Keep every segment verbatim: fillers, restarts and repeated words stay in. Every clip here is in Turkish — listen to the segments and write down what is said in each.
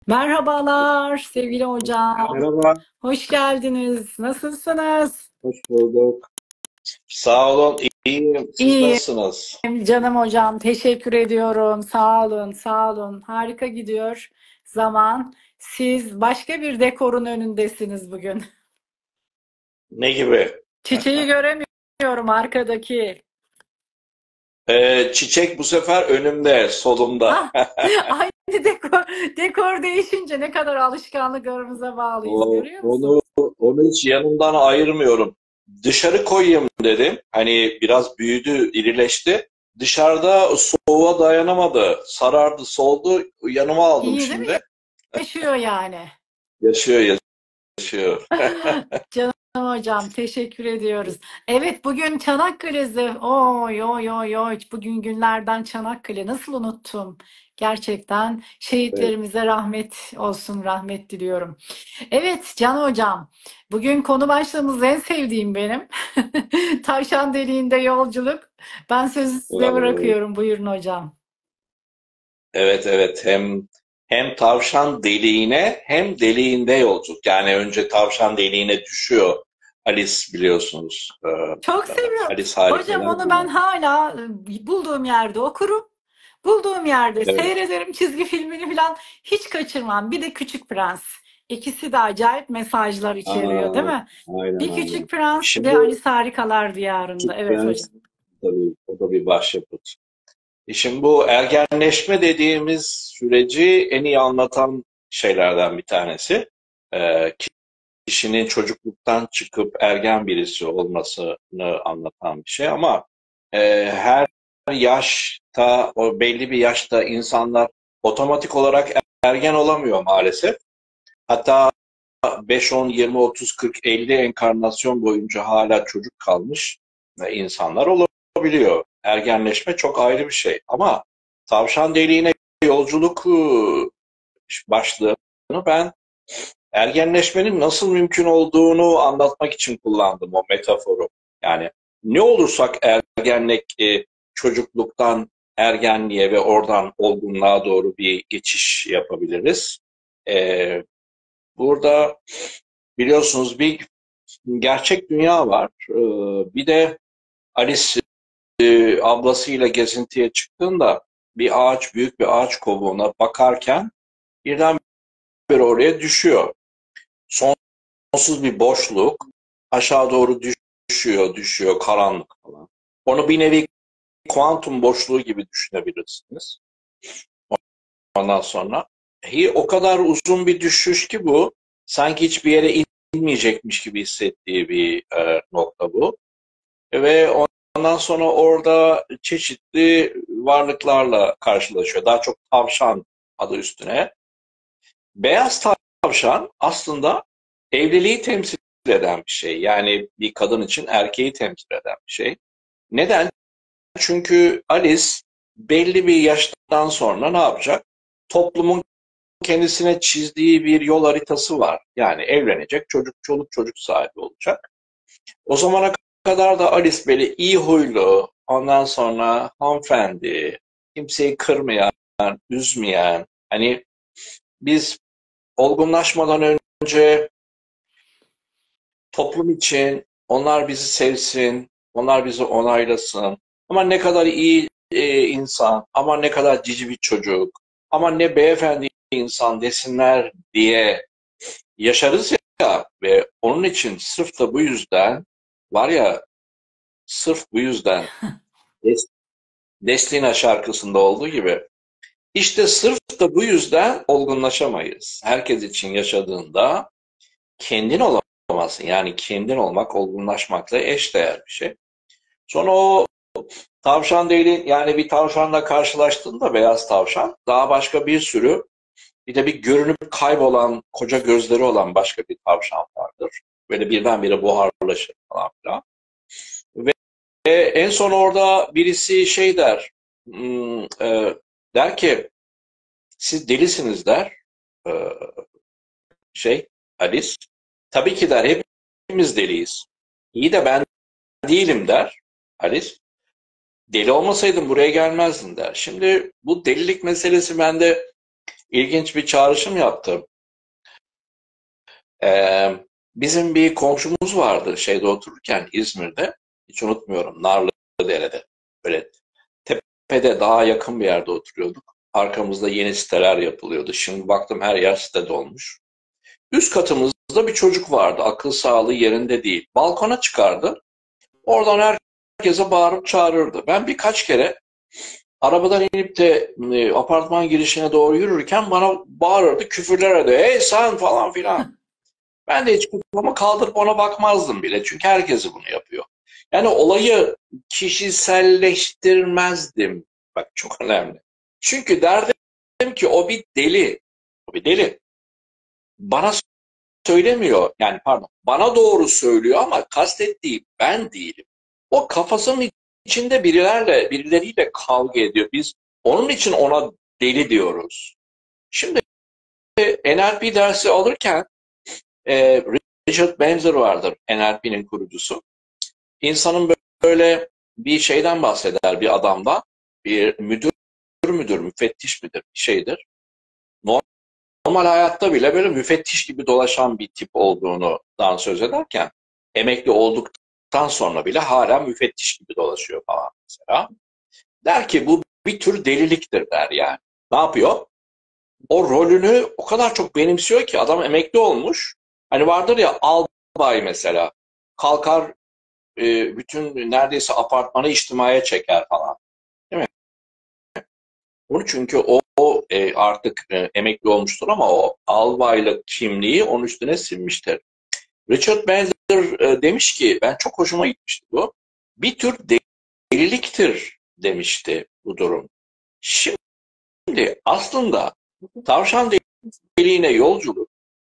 Merhabalar sevgili hocam. Merhaba, Hoş geldiniz. Nasılsınız? hoş bulduk. Sağ olun, iyiyim. Siz İyiyim nasılsınız? canım hocam. Teşekkür ediyorum. Sağ olun, sağ olun. Harika gidiyor zaman. Siz başka bir dekorun önündesiniz bugün. Ne gibi? Çiçeği göremiyorum arkadaki. Ee, çiçek bu sefer önümde, solumda. Ah, aynı dekor, dekor değişince ne kadar alışkanlıklarımıza bağlıyız O, görüyor onu musunuz? onu hiç yanımdan ayırmıyorum. Dışarı koyayım dedim. Hani biraz büyüdü, irileşti. Dışarıda soğuğa dayanamadı. Sarardı, soldu. Yanıma aldım İyi değil mi? şimdi. Yaşıyor yani. Yaşıyor, yaşıyor. Canım hocam teşekkür ediyoruz. Evet bugün Çanakkale'de. Oy oy oy oy. Bugün günlerden Çanakkale. Nasıl unuttum? Gerçekten Evet, şehitlerimize rahmet olsun, rahmet diliyorum. Evet Can hocam. Bugün konu başlığımız en sevdiğim benim. Tavşan deliğinde yolculuk. Ben sözü size evet. bırakıyorum. Buyurun hocam. Evet evet hem hem tavşan deliğine hem deliğinde yolculuk. Yani önce tavşan deliğine düşüyor. Alice biliyorsunuz. Ee, Çok e, seviyorum. Alice Hocam Harikalar onu ben Diyarı. hala e, bulduğum yerde okurum. Bulduğum yerde Evet. seyrederim çizgi filmini falan hiç kaçırmam. Bir de Küçük Prens. İkisi de acayip mesajlar içeriyor, değil Aa, mi? aynen Bir Küçük aynen. Prens, bir de Şimdi Alice Harikalar Diyarı'nda. Küçük Evet hocam. Prens tabii o da bir başyapıt. E şimdi bu ergenleşme dediğimiz süreci en iyi anlatan şeylerden bir tanesi. Ee, Kişinin çocukluktan çıkıp ergen birisi olmasını anlatan bir şey ama e, her yaşta, o belli bir yaşta insanlar otomatik olarak ergen olamıyor maalesef. Hatta beş, on, yirmi, otuz, kırk, elli enkarnasyon boyunca hala çocuk kalmış e, insanlar olabiliyor. Ergenleşme çok ayrı bir şey. Ama tavşan deliğine yolculuk e, başlığını ben ergenleşmenin nasıl mümkün olduğunu anlatmak için kullandım o metaforu. Yani ne olursak ergenlik e, çocukluktan ergenliğe ve oradan olgunluğa doğru bir geçiş yapabiliriz. E, Burada biliyorsunuz bir gerçek dünya var. E, bir de Alice e, ablasıyla gezintiye çıktığında bir ağaç, büyük bir ağaç kovuğuna bakarken birdenbire oraya düşüyor. Sonsuz bir boşluk. Aşağı doğru düşüyor, düşüyor, karanlık falan. Onu bir nevi kuantum boşluğu gibi düşünebilirsiniz. Ondan sonra hi, o kadar uzun bir düşüş ki bu. Sanki hiçbir yere inmeyecekmiş gibi hissettiği bir e, nokta bu. Ve ondan sonra orada çeşitli varlıklarla karşılaşıyor. Daha çok tavşan adı üstüne. Beyaz tavşan aslında evliliği temsil eden bir şey. Yani bir kadın için erkeği temsil eden bir şey. Neden? Çünkü Alice belli bir yaştan sonra ne yapacak? Toplumun kendisine çizdiği bir yol haritası var. Yani evlenecek, çocuk çoluk çocuk sahibi olacak. O zamana kadar da Alice böyle iyi huylu, ondan sonra hanımefendi, kimseyi kırmayan, üzmeyen, hani biz olgunlaşmadan önce toplum için onlar bizi sevsin, onlar bizi onaylasın. Ama ne kadar iyi e, insan, ama ne kadar cici bir çocuk, ama ne beyefendi insan desinler diye yaşarız ya ve onun için sırf da bu yüzden var ya sırf bu yüzden Des- Destina şarkısında olduğu gibi işte sırf da bu yüzden olgunlaşamayız. Herkes için yaşadığında kendin olamazsın. Yani kendin olmak olgunlaşmakla eşdeğer bir şey. Sonra o tavşan değil yani bir tavşanla karşılaştığında beyaz tavşan daha başka bir sürü bir de bir görünüp kaybolan koca gözleri olan başka bir tavşan vardır. Böyle birdenbire buharlaşır falan filan. Ve en son orada birisi şey der hmm, e, der ki siz delisiniz der e, şey Alice. Tabii ki der hepimiz deliyiz. İyi de ben değilim der Alice. Deli olmasaydın buraya gelmezdin der. Şimdi bu delilik meselesi bende ilginç bir çağrışım yaptı. Ee, bizim bir komşumuz vardı şeyde otururken İzmir'de. Hiç unutmuyorum. Narlıdere'de. Böyle tepede daha yakın bir yerde oturuyorduk. Arkamızda yeni siteler yapılıyordu. Şimdi baktım her yer site dolmuş. Üst katımızda bir çocuk vardı. Akıl sağlığı yerinde değil. Balkona çıkardı. Oradan herkese bağırıp çağırırdı. Ben birkaç kere arabadan inip de e, apartman girişine doğru yürürken bana bağırırdı, küfürler ederdi. Hey sen falan filan. Ben de hiç kafamı kaldırıp ona bakmazdım bile. Çünkü herkesi bunu yapıyor. Yani olayı kişiselleştirmezdim. Bak çok önemli. Çünkü derdim ki o bir deli. O bir deli. Bana söylemiyor. Yani pardon. Bana doğru söylüyor ama kastettiği ben değilim. O kafasının içinde birilerle, birileriyle kavga ediyor. Biz onun için ona deli diyoruz. Şimdi N L P dersi alırken e, Richard Bandler vardır, N L P'nin kurucusu. İnsanın böyle bir şeyden bahseder, bir adamdan. Bir müdür müdür, müfettiş midir, bir şeydir. Normal hayatta bile böyle müfettiş gibi dolaşan bir tip olduğundan söz ederken emekli olduktan sonra bile hala müfettiş gibi dolaşıyor falan mesela. Der ki bu bir tür deliliktir der yani. Ne yapıyor? O rolünü o kadar çok benimsiyor ki adam emekli olmuş. Hani vardır ya albay mesela. Kalkar e, bütün neredeyse apartmanı içtimaya çeker falan. Değil mi? Onu çünkü o, o e, artık e, emekli olmuştur ama o albaylık kimliği onun üstüne sinmiştir. Richard Bandler e, demiş ki ben çok hoşuma gitmişti bu. Bir tür deliliktir demişti bu durum. Şimdi aslında tavşan deliğine yolculuk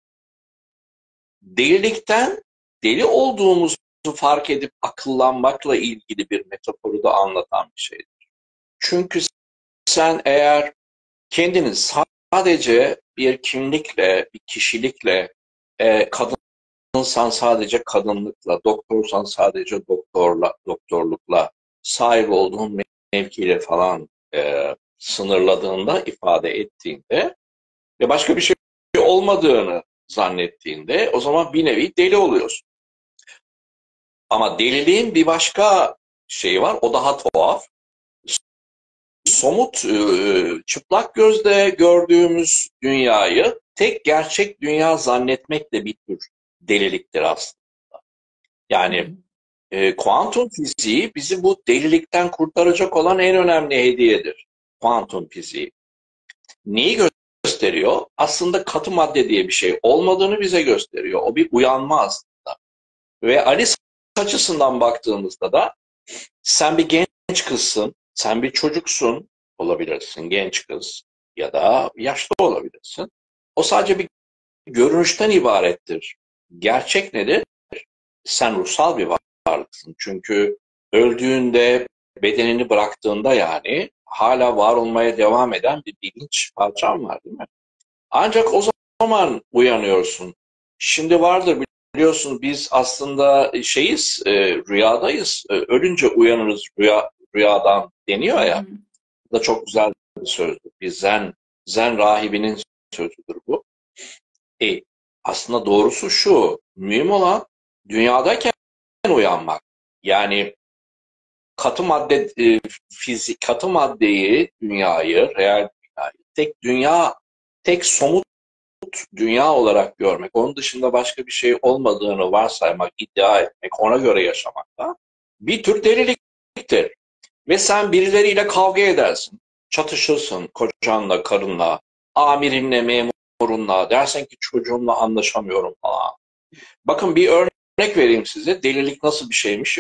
delilikten deli olduğumuzu fark edip akıllanmakla ilgili bir metaforu da anlatan bir şeydir. Çünkü sen eğer kendini sadece bir kimlikle, bir kişilikle, e, kadınsan sadece kadınlıkla, doktorsan sadece doktorla, doktorlukla, sahip olduğun mevkiyle falan e, sınırladığında, ifade ettiğinde ve başka bir şey olmadığını zannettiğinde o zaman bir nevi deli oluyorsun. Ama deliliğin bir başka şeyi var, o daha tuhaf. Somut, e, çıplak gözle gördüğümüz dünyayı tek gerçek dünya zannetmek de bir tür deliliktir aslında. Hı Yani hı. e, kuantum fiziği bizi bu delilikten kurtaracak olan en önemli hediyedir. Kuantum fiziği. Neyi gösteriyor? Aslında katı madde diye bir şey olmadığını bize gösteriyor. O bir uyanma aslında. Ve Alice açısından baktığımızda da sen bir genç kızsın, sen bir çocuksun olabilirsin, genç kız ya da yaşlı olabilirsin. O sadece bir görünüşten ibarettir. Gerçek nedir? Sen ruhsal bir varlıksın. Çünkü öldüğünde, bedenini bıraktığında yani hala var olmaya devam eden bir bilinç parçan var değil mi? Ancak o zaman uyanıyorsun. Şimdi vardır biliyorsun biz aslında şeyiz, e, rüyadayız. E, ölünce uyanırız rüya, rüyadan deniyor Hı ya. hı. Bu da çok güzel bir sözdür. Bir zen, zen rahibinin sözüdür bu. E, aslında doğrusu şu, mühim olan dünyadayken uyanmak. Yani katı madde, e, fizik, katı maddeyi, dünyayı, real dünyayı, tek dünya, tek somut dünya olarak görmek, onun dışında başka bir şey olmadığını varsaymak, iddia etmek, ona göre yaşamak da bir tür deliliktir. Ve sen birileriyle kavga edersin, çatışırsın kocanla, karınla, amirinle, memurunla, dersen ki çocuğumla anlaşamıyorum falan. Bakın bir örnek vereyim size, delilik nasıl bir şeymiş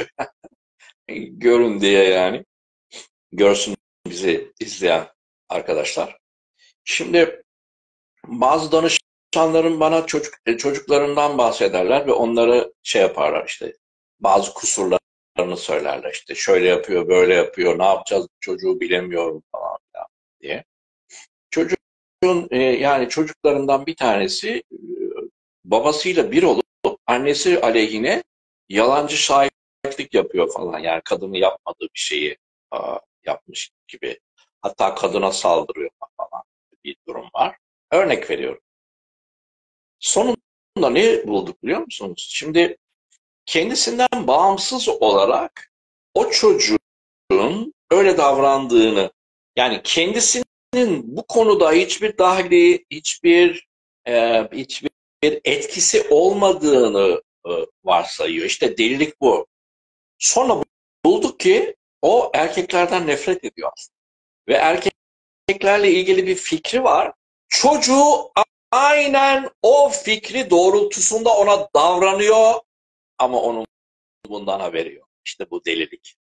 görün diye yani, görsün bizi izleyen arkadaşlar. Şimdi bazı danışanlarım bana çocuk e, çocuklarından bahsederler ve onları şey yaparlar işte bazı kusurlarını söylerler işte şöyle yapıyor böyle yapıyor ne yapacağız çocuğu bilemiyorum falan filan diye. Çocuğun e, yani çocuklarından bir tanesi e, babasıyla bir olup annesi aleyhine yalancı şahitlik yapıyor falan yani kadını yapmadığı bir şeyi aa, yapmış gibi hatta kadına saldırıyor falan bir durum var. Örnek veriyorum. Sonunda ne bulduk biliyor musunuz? Şimdi kendisinden bağımsız olarak o çocuğun öyle davrandığını, yani kendisinin bu konuda hiçbir dahili, hiçbir e, hiçbir etkisi olmadığını e, varsayıyor. İşte delilik bu. Sonra bulduk ki o erkeklerden nefret ediyor aslında. Ve erkeklerle ilgili bir fikri var. Çocuğu aynen o fikri doğrultusunda ona davranıyor ama onun bundan haberi yok. İşte bu delilik.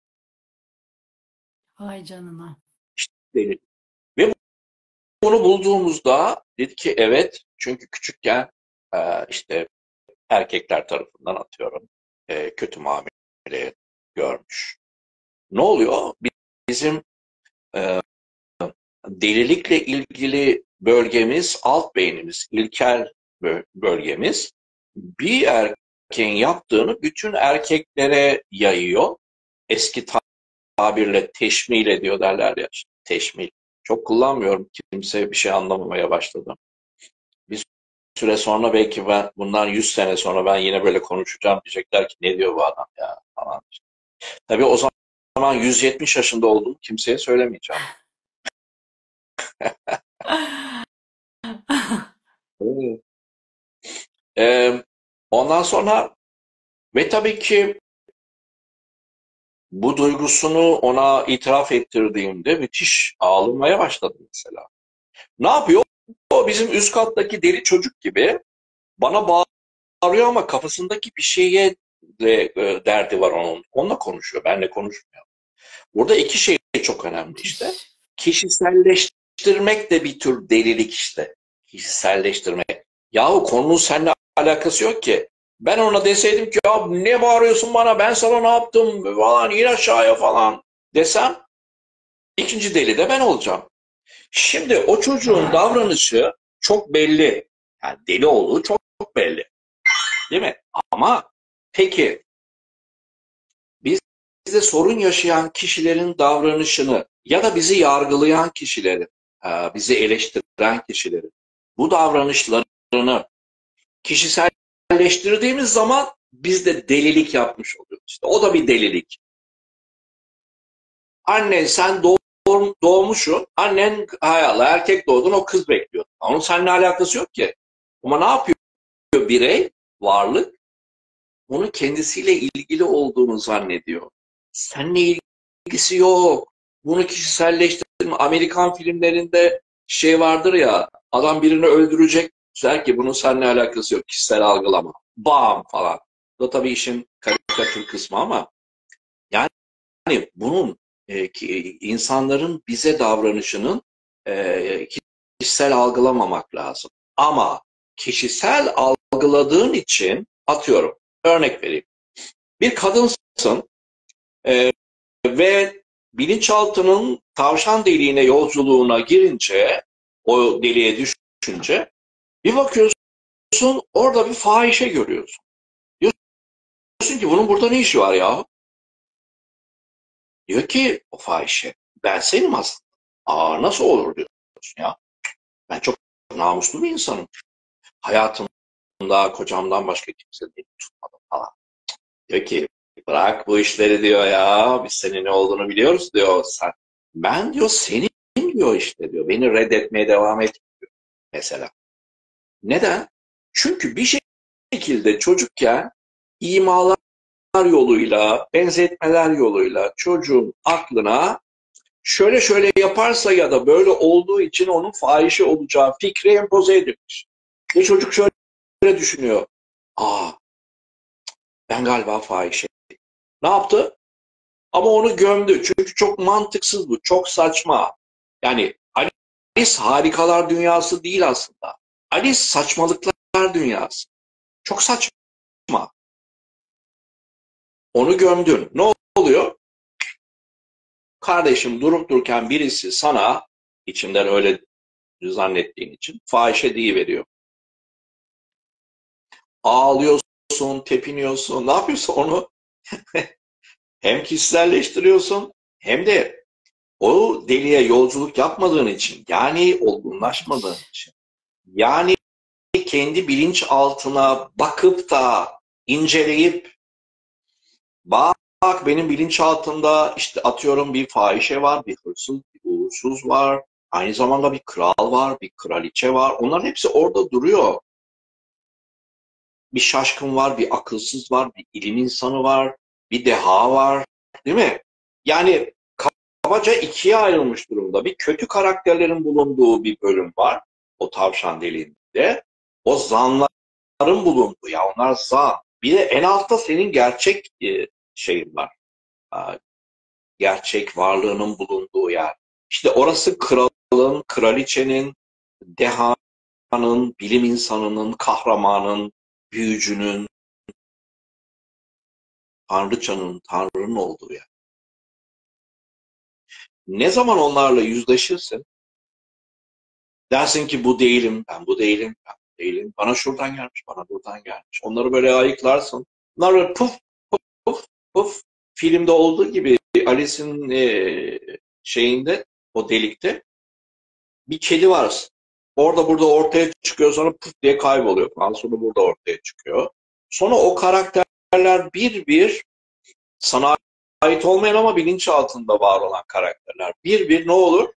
Ay canına. İşte delilik. Ve bunu bulduğumuzda dedi ki evet, çünkü küçükken e, işte erkekler tarafından atıyorum e, kötü muamele görmüş. Ne oluyor? Bizim e, delilikle ilgili bölgemiz, alt beynimiz, ilkel bölgemiz bir erkeğin yaptığını bütün erkeklere yayıyor. Eski tabirle teşmil ediyor derler ya. Teşmil. Çok kullanmıyorum. Kimse bir şey anlamamaya başladı. Bir süre sonra belki ben bundan yüz sene sonra ben yine böyle konuşacağım, diyecekler ki ne diyor bu adam ya falan. Tabii o zaman yüz yetmiş yaşında olduğumu kimseye söylemeyeceğim. Evet. Ee, ondan sonra ve tabii ki bu duygusunu ona itiraf ettirdiğimde müthiş ağlamaya başladı mesela. Ne yapıyor? O bizim üst kattaki deli çocuk gibi bana bağırıyor ama kafasındaki bir şeye de, e, derdi var onun. Onunla konuşuyor, benimle konuşmuyor. Burada iki şey çok önemli işte. Müthiş. Kişiselleştirmek de bir tür delilik işte. Kişiselleştirmek. Yahu konunun seninle alakası yok ki. Ben ona deseydim ki ya ne bağırıyorsun bana, ben sana ne yaptım falan, in aşağıya falan desem ikinci deli de ben olacağım. Şimdi o çocuğun davranışı çok belli. Yani deli olduğu çok, çok belli. Değil mi? Ama peki biz bize sorun yaşayan kişilerin davranışını ya da bizi yargılayan kişilerin, bizi eleştiren kişilerin bu davranışlarını kişiselleştirdiğimiz zaman biz de delilik yapmış oluyoruz. İşte o da bir delilik. Annen sen doğ- doğmuşsun, annen hay Allah erkek doğdun, o kız bekliyor. Onun seninle alakası yok ki. Ama ne yapıyor birey, varlık? Onun kendisiyle ilgili olduğunu zannediyor. Seninle ilgisi yok. Bunu kişiselleştirme. Amerikan filmlerinde şey vardır ya, adam birini öldürecek, der ki bunun seninle alakası yok, kişisel algılama. Bam falan. Bu da tabii işin karikatür kısmı ama yani bunun e, ki, insanların bize davranışının e, kişisel algılamamak lazım. Ama kişisel algıladığın için atıyorum, örnek vereyim. Bir kadınsın e, ve bilinçaltının tavşan deliğine yolculuğuna girince, o deliğe düşünce bir bakıyorsun orada bir fahişe görüyorsun. Diyorsun ki bunun burada ne işi var ya? Diyor ki o fahişe ben senim aslında. Aa nasıl olur diyorsun ya. Ben çok namuslu bir insanım. Hayatımda kocamdan başka kimse beni tutmadı falan. Diyor ki bırak bu işleri diyor ya. Biz senin ne olduğunu biliyoruz diyor. Sen, ben diyor senin diyor işte diyor. Beni reddetmeye devam et diyor mesela. Neden? Çünkü bir şekilde çocukken imalar yoluyla, benzetmeler yoluyla çocuğun aklına şöyle şöyle yaparsa ya da böyle olduğu için onun fahişe olacağı fikri empoze edilmiş. Ve çocuk şöyle düşünüyor. Aa ben galiba fahişe. Ne yaptı? Ama onu gömdü. Çünkü çok mantıksız bu. Çok saçma. Yani Alice harikalar dünyası değil aslında. Alice saçmalıklar dünyası. Çok saçma. Onu gömdün. Ne oluyor? Kardeşim durup dururken birisi sana, içinden öyle zannettiğin için, fahişe deyiveriyor. Ağlıyorsun, tepiniyorsun. Ne yapıyorsun onu? Hem kişiselleştiriyorsun hem de o deliğe yolculuk yapmadığın için, yani olgunlaşmadığın Müthiş. için Yani kendi bilinçaltına bakıp da inceleyip bak benim bilinçaltımda işte atıyorum bir fahişe var, bir hırsız, bir uğursuz var. Aynı zamanda bir kral var, bir kraliçe var. Onların hepsi orada duruyor. Bir şaşkın var, bir akılsız var, bir ilim insanı var, bir deha var, değil mi? Yani kabaca ikiye ayrılmış durumda. Bir kötü karakterlerin bulunduğu bir bölüm var. O tavşan deliğinde. O zanların bulunduğu, ya onlar zan. Bir de en altta senin gerçek e, şeyin var. Gerçek varlığının bulunduğu yer. İşte orası kralın, kraliçenin, dehanın, bilim insanının, kahramanın, büyücünün, tanrıçanın, tanrının olduğu yer. Ne zaman onlarla yüzleşirsin, dersin ki bu değilim, ben bu değilim, ben bu değilim. Bana şuradan gelmiş, bana buradan gelmiş. Onları böyle ayıklarsın. Bunlar böyle puf puf puf, filmde olduğu gibi Alice'in e, şeyinde, o delikte bir kedi var. Orada burada ortaya çıkıyor, sonra puf diye kayboluyor falan. Sonra burada ortaya çıkıyor. Sonra o karakterler bir bir sana ait olmayan ama bilinç altında var olan karakterler. Bir bir ne olur?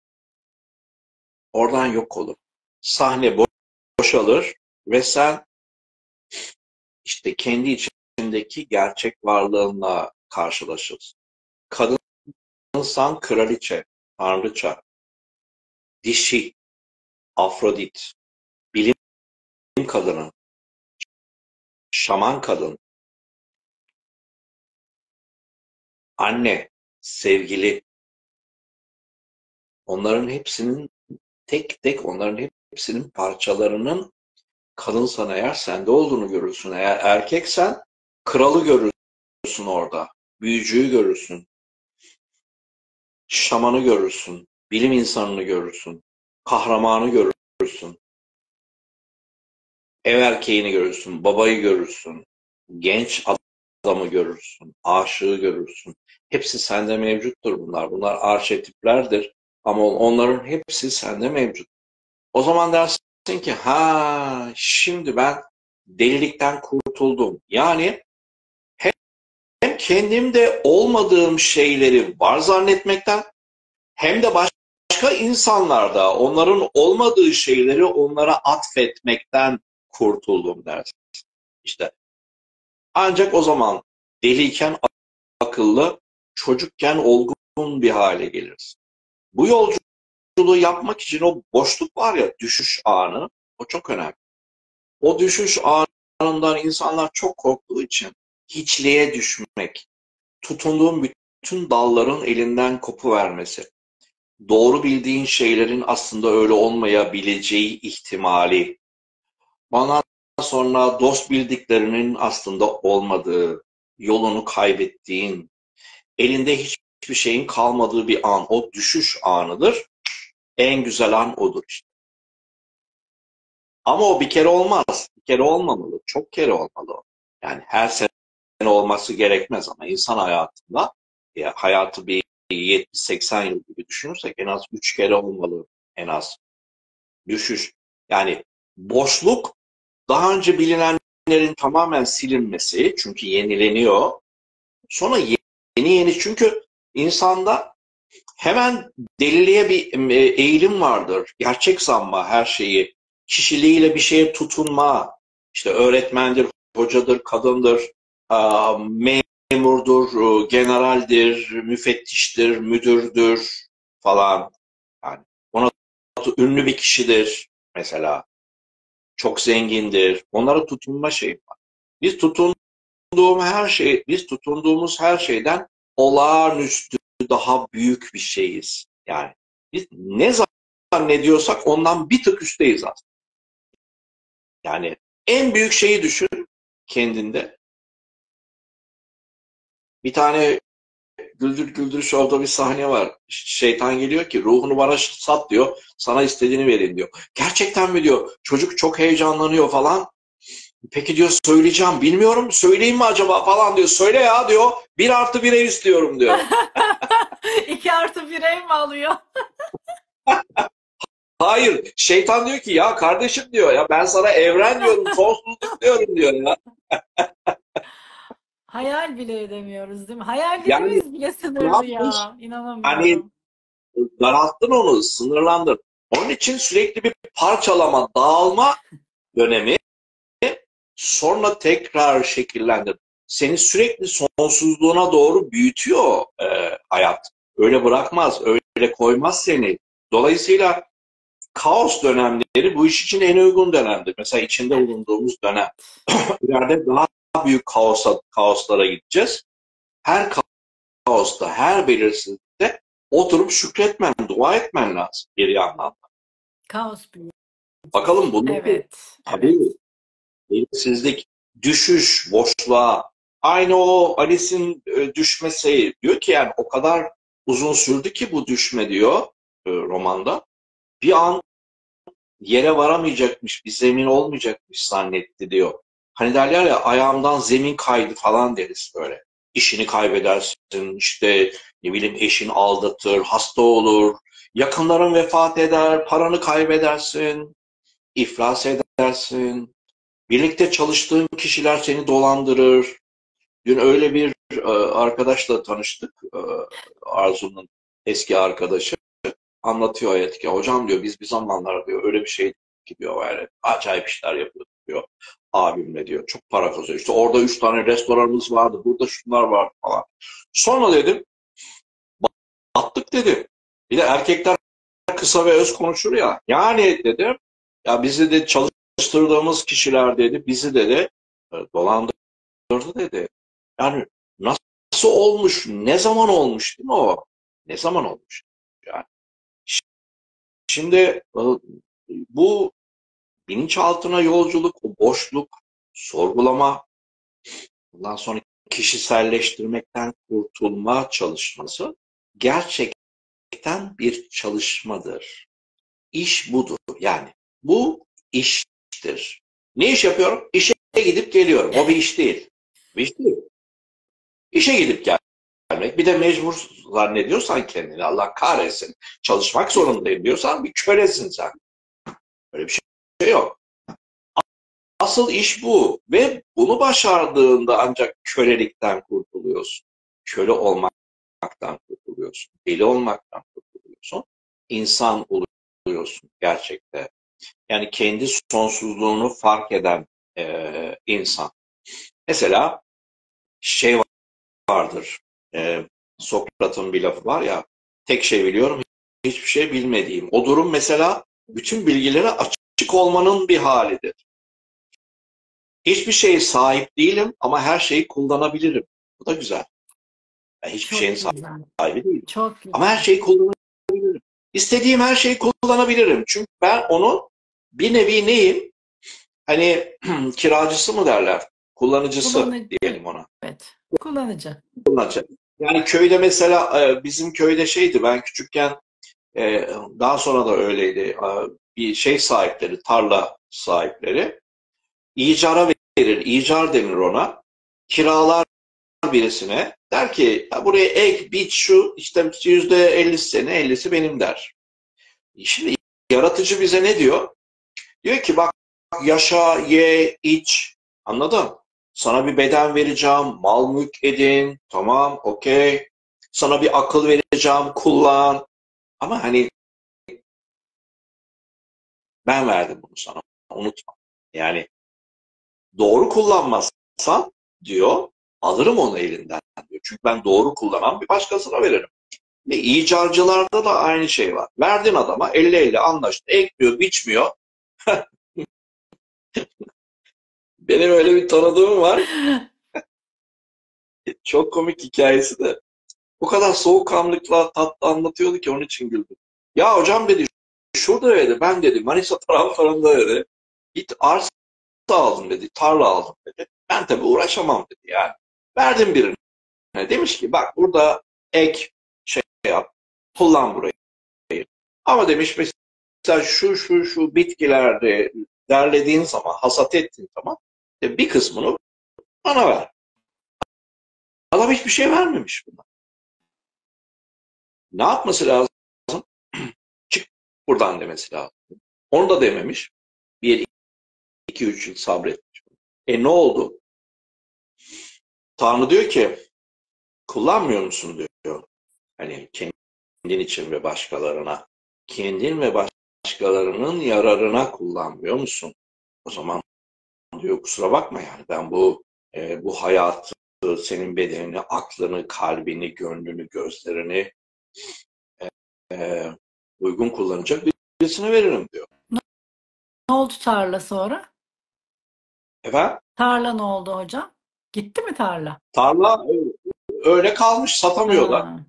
Oradan yok olur. Sahne boşalır ve sen işte kendi içindeki gerçek varlığınla karşılaşırsın. Kadınsan kraliçe, tanrıça, dişi, Afrodit, bilim kadını, şaman kadın, anne, sevgili, onların hepsinin tek tek onların hepsinin parçalarının kadınsan eğer sende olduğunu görürsün. Eğer erkeksen kralı görürsün orada. Büyücüyü görürsün. Şamanı görürsün. Bilim insanını görürsün. Kahramanı görürsün. Ev erkeğini görürsün. Babayı görürsün. Genç adamı görürsün. Aşığı görürsün. Hepsi sende mevcuttur bunlar. Bunlar arşetiplerdir. Ama onların hepsi sende mevcut. O zaman dersin ki ha şimdi ben delilikten kurtuldum. Yani hem kendimde olmadığım şeyleri var zannetmekten hem de başka insanlarda onların olmadığı şeyleri onlara atfetmekten kurtuldum dersin. İşte ancak o zaman deliyken akıllı, çocukken olgun bir hale geliriz. Bu yolculuğu yapmak için o boşluk var ya, düşüş anı, o çok önemli. O düşüş anından insanlar çok korktuğu için hiçliğe düşmek, tutunduğun bütün dalların elinden kopuvermesi, doğru bildiğin şeylerin aslında öyle olmayabileceği ihtimali, ondan sonra dost bildiklerinin aslında olmadığı, yolunu kaybettiğin, elinde hiçbir şeyin kalmadığı bir an, o düşüş anıdır. En güzel an odur işte. Ama o bir kere olmaz. Bir kere olmamalı. Çok kere olmalı o. Yani her sene olması gerekmez ama insan hayatında ya, hayatı bir yetmiş seksen yıl gibi düşünürsek en az üç kere olmalı. En az düşüş. Yani boşluk, daha önce bilinenlerin tamamen silinmesi, çünkü yenileniyor. Sonra yeni yeni, çünkü insanda hemen deliliğe bir eğilim vardır. Gerçek sanma her şeyi. Kişiliğiyle bir şeye tutunma. İşte öğretmendir, hocadır, kadındır, memurdur, generaldir, müfettiştir, müdürdür falan. Yani ona ünlü bir kişidir mesela. Çok zengindir. Onlara tutunma şeyi var. Biz tutunduğum her şey, biz tutunduğumuz her şeyden olağanüstü daha büyük bir şeyiz. Yani biz ne zannediyorsak ondan bir tık üstteyiz aslında. Yani en büyük şeyi düşün kendinde. Bir tane Güldür Güldür Show'da bir sahne var. Şeytan geliyor ki ruhunu bana sat diyor. Sana istediğini vereyim diyor. Gerçekten mi diyor. Çocuk çok heyecanlanıyor falan. Peki diyor söyleyeceğim. Bilmiyorum söyleyeyim mi acaba falan diyor. Söyle ya diyor. Bir artı bir ev istiyorum diyor. İki artı bir ev mi alıyor? Hayır, şeytan diyor ki ya kardeşim diyor ya ben sana evren diyorum, sonsuzluk diyorum diyor ya. Hayal bile edemiyoruz, değil mi? Yani Hayallerimiz bile ne sınırlı yapmış? ya. Hani İnanamıyorum. daralttın onu, sınırlandın. Onun için sürekli bir parçalama, dağılma dönemi, sonra tekrar şekillendir. Seni sürekli sonsuzluğuna doğru büyütüyor e, hayat. Öyle bırakmaz, öyle koymaz seni. Dolayısıyla kaos dönemleri bu iş için en uygun dönemdir. Mesela içinde Evet. bulunduğumuz dönem. İleride daha büyük kaosa, kaoslara gideceğiz. Her kaosta, her belirsizlikte oturup şükretmen, dua etmen lazım geri anlamda. Kaos büyütür. Bakalım bu nasıl? Evet, Tabii evet. belirsizlik, düşüş, boşluğa. Aynı o Alice'in e, düşmesi diyor ki yani o kadar uzun sürdü ki bu düşme diyor e, romanda. Bir an yere varamayacakmış, bir zemin olmayacakmış zannetti diyor. Hani derler ya ayağımdan zemin kaydı falan deriz böyle. İşini kaybedersin, işte ne bileyim eşin aldatır, hasta olur, yakınların vefat eder, paranı kaybedersin, iflas edersin. Birlikte çalıştığın kişiler seni dolandırır. Dün öyle bir e, arkadaşla tanıştık, e, Arzu'nun eski arkadaşı. Anlatıyor hayat ki hocam diyor biz bir zamanlar diyor öyle bir şey ki diyor yani acayip işler yapıyorduk diyor abimle diyor çok para kazanıyor. İşte orada üç tane restoranımız vardı burada şunlar var falan. Sonra dedim battık dedim. Bir de erkekler kısa ve öz konuşur ya. Yani dedim ya bizi de çalıştırdığımız kişiler dedi bizi dedi e, dolandırdı dedi. Yani nasıl olmuş ne zaman olmuş değil mi o? Ne zaman olmuş? Yani şimdi e, bu bilinçaltına yolculuk, o boşluk, sorgulama, bundan sonra kişiselleştirmekten kurtulma çalışması gerçekten bir çalışmadır. İş budur. Yani bu iştir. Ne iş yapıyorum? İşe gidip geliyorum. O bir iş değil. Bir iş değil. İşe gidip gelmek. Bir de mecbur zannediyorsan kendini Allah kahretsin. Çalışmak zorundayım diyorsan bir kölesin sen. Öyle bir şey yok. Asıl iş bu ve bunu başardığında ancak kölelikten kurtuluyorsun. Köle olmaktan kurtuluyorsun. Deli olmaktan kurtuluyorsun. İnsan oluyorsun gerçekte. Yani kendi sonsuzluğunu fark eden e, insan. Mesela şey vardır. E, Sokrat'ın bir lafı var ya. Tek şey biliyorum, hiçbir şey bilmediğim. O durum mesela bütün bilgilere açık olmanın bir halidir. Hiçbir şeye sahip değilim ama her şeyi kullanabilirim. Bu da güzel. Ben hiçbir şeyin Çok güzel. sahibi değilim. Çok Ama her güzel. şeyi kullanabilirim. İstediğim her şeyi kullanabilirim. Çünkü ben onu bir nevi neyim? Hani kiracısı mı derler? Kullanıcısı Kullanıcı. diyelim ona. Evet. Kullanıcı. Kullanıcı. Yani köyde mesela e, bizim köyde şeydi ben küçükken e, daha sonra da öyleydi. E, Bir şey sahipleri, tarla sahipleri icara verir, icar denir ona. Kiralar birisine der ki ya buraya ek, biç şu işte yüzde ellisi seni, ellisi benim der. Şimdi yaratıcı bize ne diyor? Diyor ki bak yaşa, ye, iç. Anladın? Sana bir beden vereceğim, mal mülk edin. Tamam, okey. Sana bir akıl vereceğim, kullan. Ama hani ben verdim bunu sana. Unutma. Yani doğru kullanmazsan diyor, alırım onu elinden diyor. Çünkü ben doğru kullanan bir başkasına veririm. Ve icarcılarda da aynı şey var. Verdin adama elli elli anlaştı. Ekmiyor, biçmiyor. Benim öyle bir tanıdığım var. Çok komik hikayesi de. O kadar soğukkanlılıkla tatlı anlatıyordu ki onun için güldüm. Ya hocam dedi şurada dedi ben dedi Manisa taraflarında dedi. Git arsa aldım dedi. Tarla aldım dedi. Ben tabii uğraşamam dedi yani. Verdim birine. Demiş ki bak burada ek şey yap. Kullan burayı. Ama demiş mesela şu şu şu bitkilerde derlediğin zaman, hasat ettiğin zaman e, bir kısmını bana ver. Adam hiçbir şey vermemiş buna. Ne yapması lazım? Çık buradan demesi lazım. Onu da dememiş. Bir, iki, üç yıl sabretmiş. E ne oldu? Tanrı diyor ki kullanmıyor musun diyor. Hani kendin için ve başkalarına. Kendin ve başkalarının yararına kullanmıyor musun? O zaman diyor kusura bakma yani ben bu e, bu hayatı, senin bedenini, aklını, kalbini, gönlünü, gözlerini e, uygun kullanacak birisine veririm diyor. Ne oldu tarla sonra? Efendim? Tarla ne oldu hocam? Gitti mi tarla? Tarla öyle kalmış, satamıyorlar. Ha,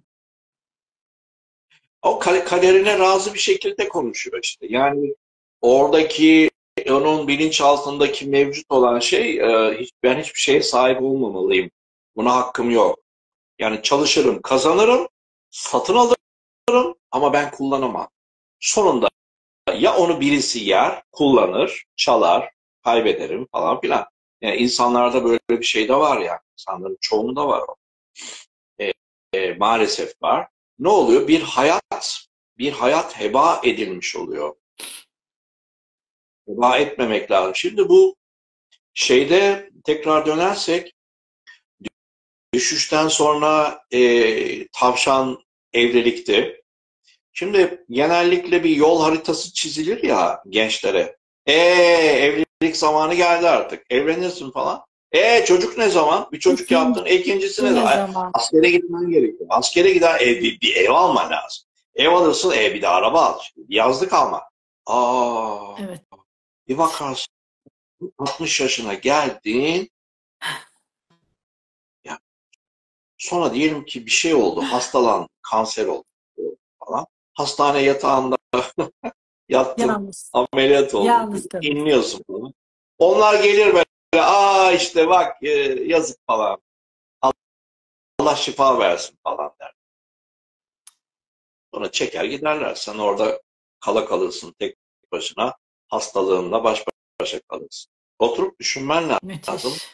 O kaderine razı bir şekilde konuşuyor işte. Yani oradaki onun bilinç altındaki mevcut olan şey e, hiç, ben hiçbir şeye sahip olmamalıyım. Buna hakkım yok. Yani çalışırım, kazanırım, satın alırım ama ben kullanamam. Sonunda ya onu birisi yer, kullanır, çalar, kaybederim falan filan. Yani insanlarda böyle bir şey de var ya. İnsanların çoğunda var o. E, e, maalesef var. Ne oluyor? Bir hayat, bir hayat heba edilmiş oluyor. Heba etmemek lazım. Şimdi bu şeyde tekrar dönersek düşüşten sonra e, tavşan evlilikti. Şimdi genellikle bir yol haritası çizilir ya gençlere. E evlilik zamanı geldi artık. Evlenirsin falan. E çocuk ne zaman? Bir çocuk ikinci yaptın. E, ikincisi ne ne zaman? E, zaman? askere gitmen gerekiyor. Askere gider ev, bir, bir ev alman lazım. Ev alırsın e bir de araba al. Bir yazlık alma. Aa, Evet. bir bakarsın altmış yaşına geldin. Ya, sonra diyelim ki bir şey oldu. Hastalandın. Kanser oldu falan. Hastane yatağında yattın, Yalnız. ameliyat oldun, Yalnız kalın. inliyorsun falan. Onlar gelir böyle, aa işte bak e, yazık falan, Allah şifa versin falan der. Sonra çeker giderler. Sen orada kala kalırsın tek başına, hastalığınla baş başa kalırsın. Oturup düşünmen lazım. Müthiş.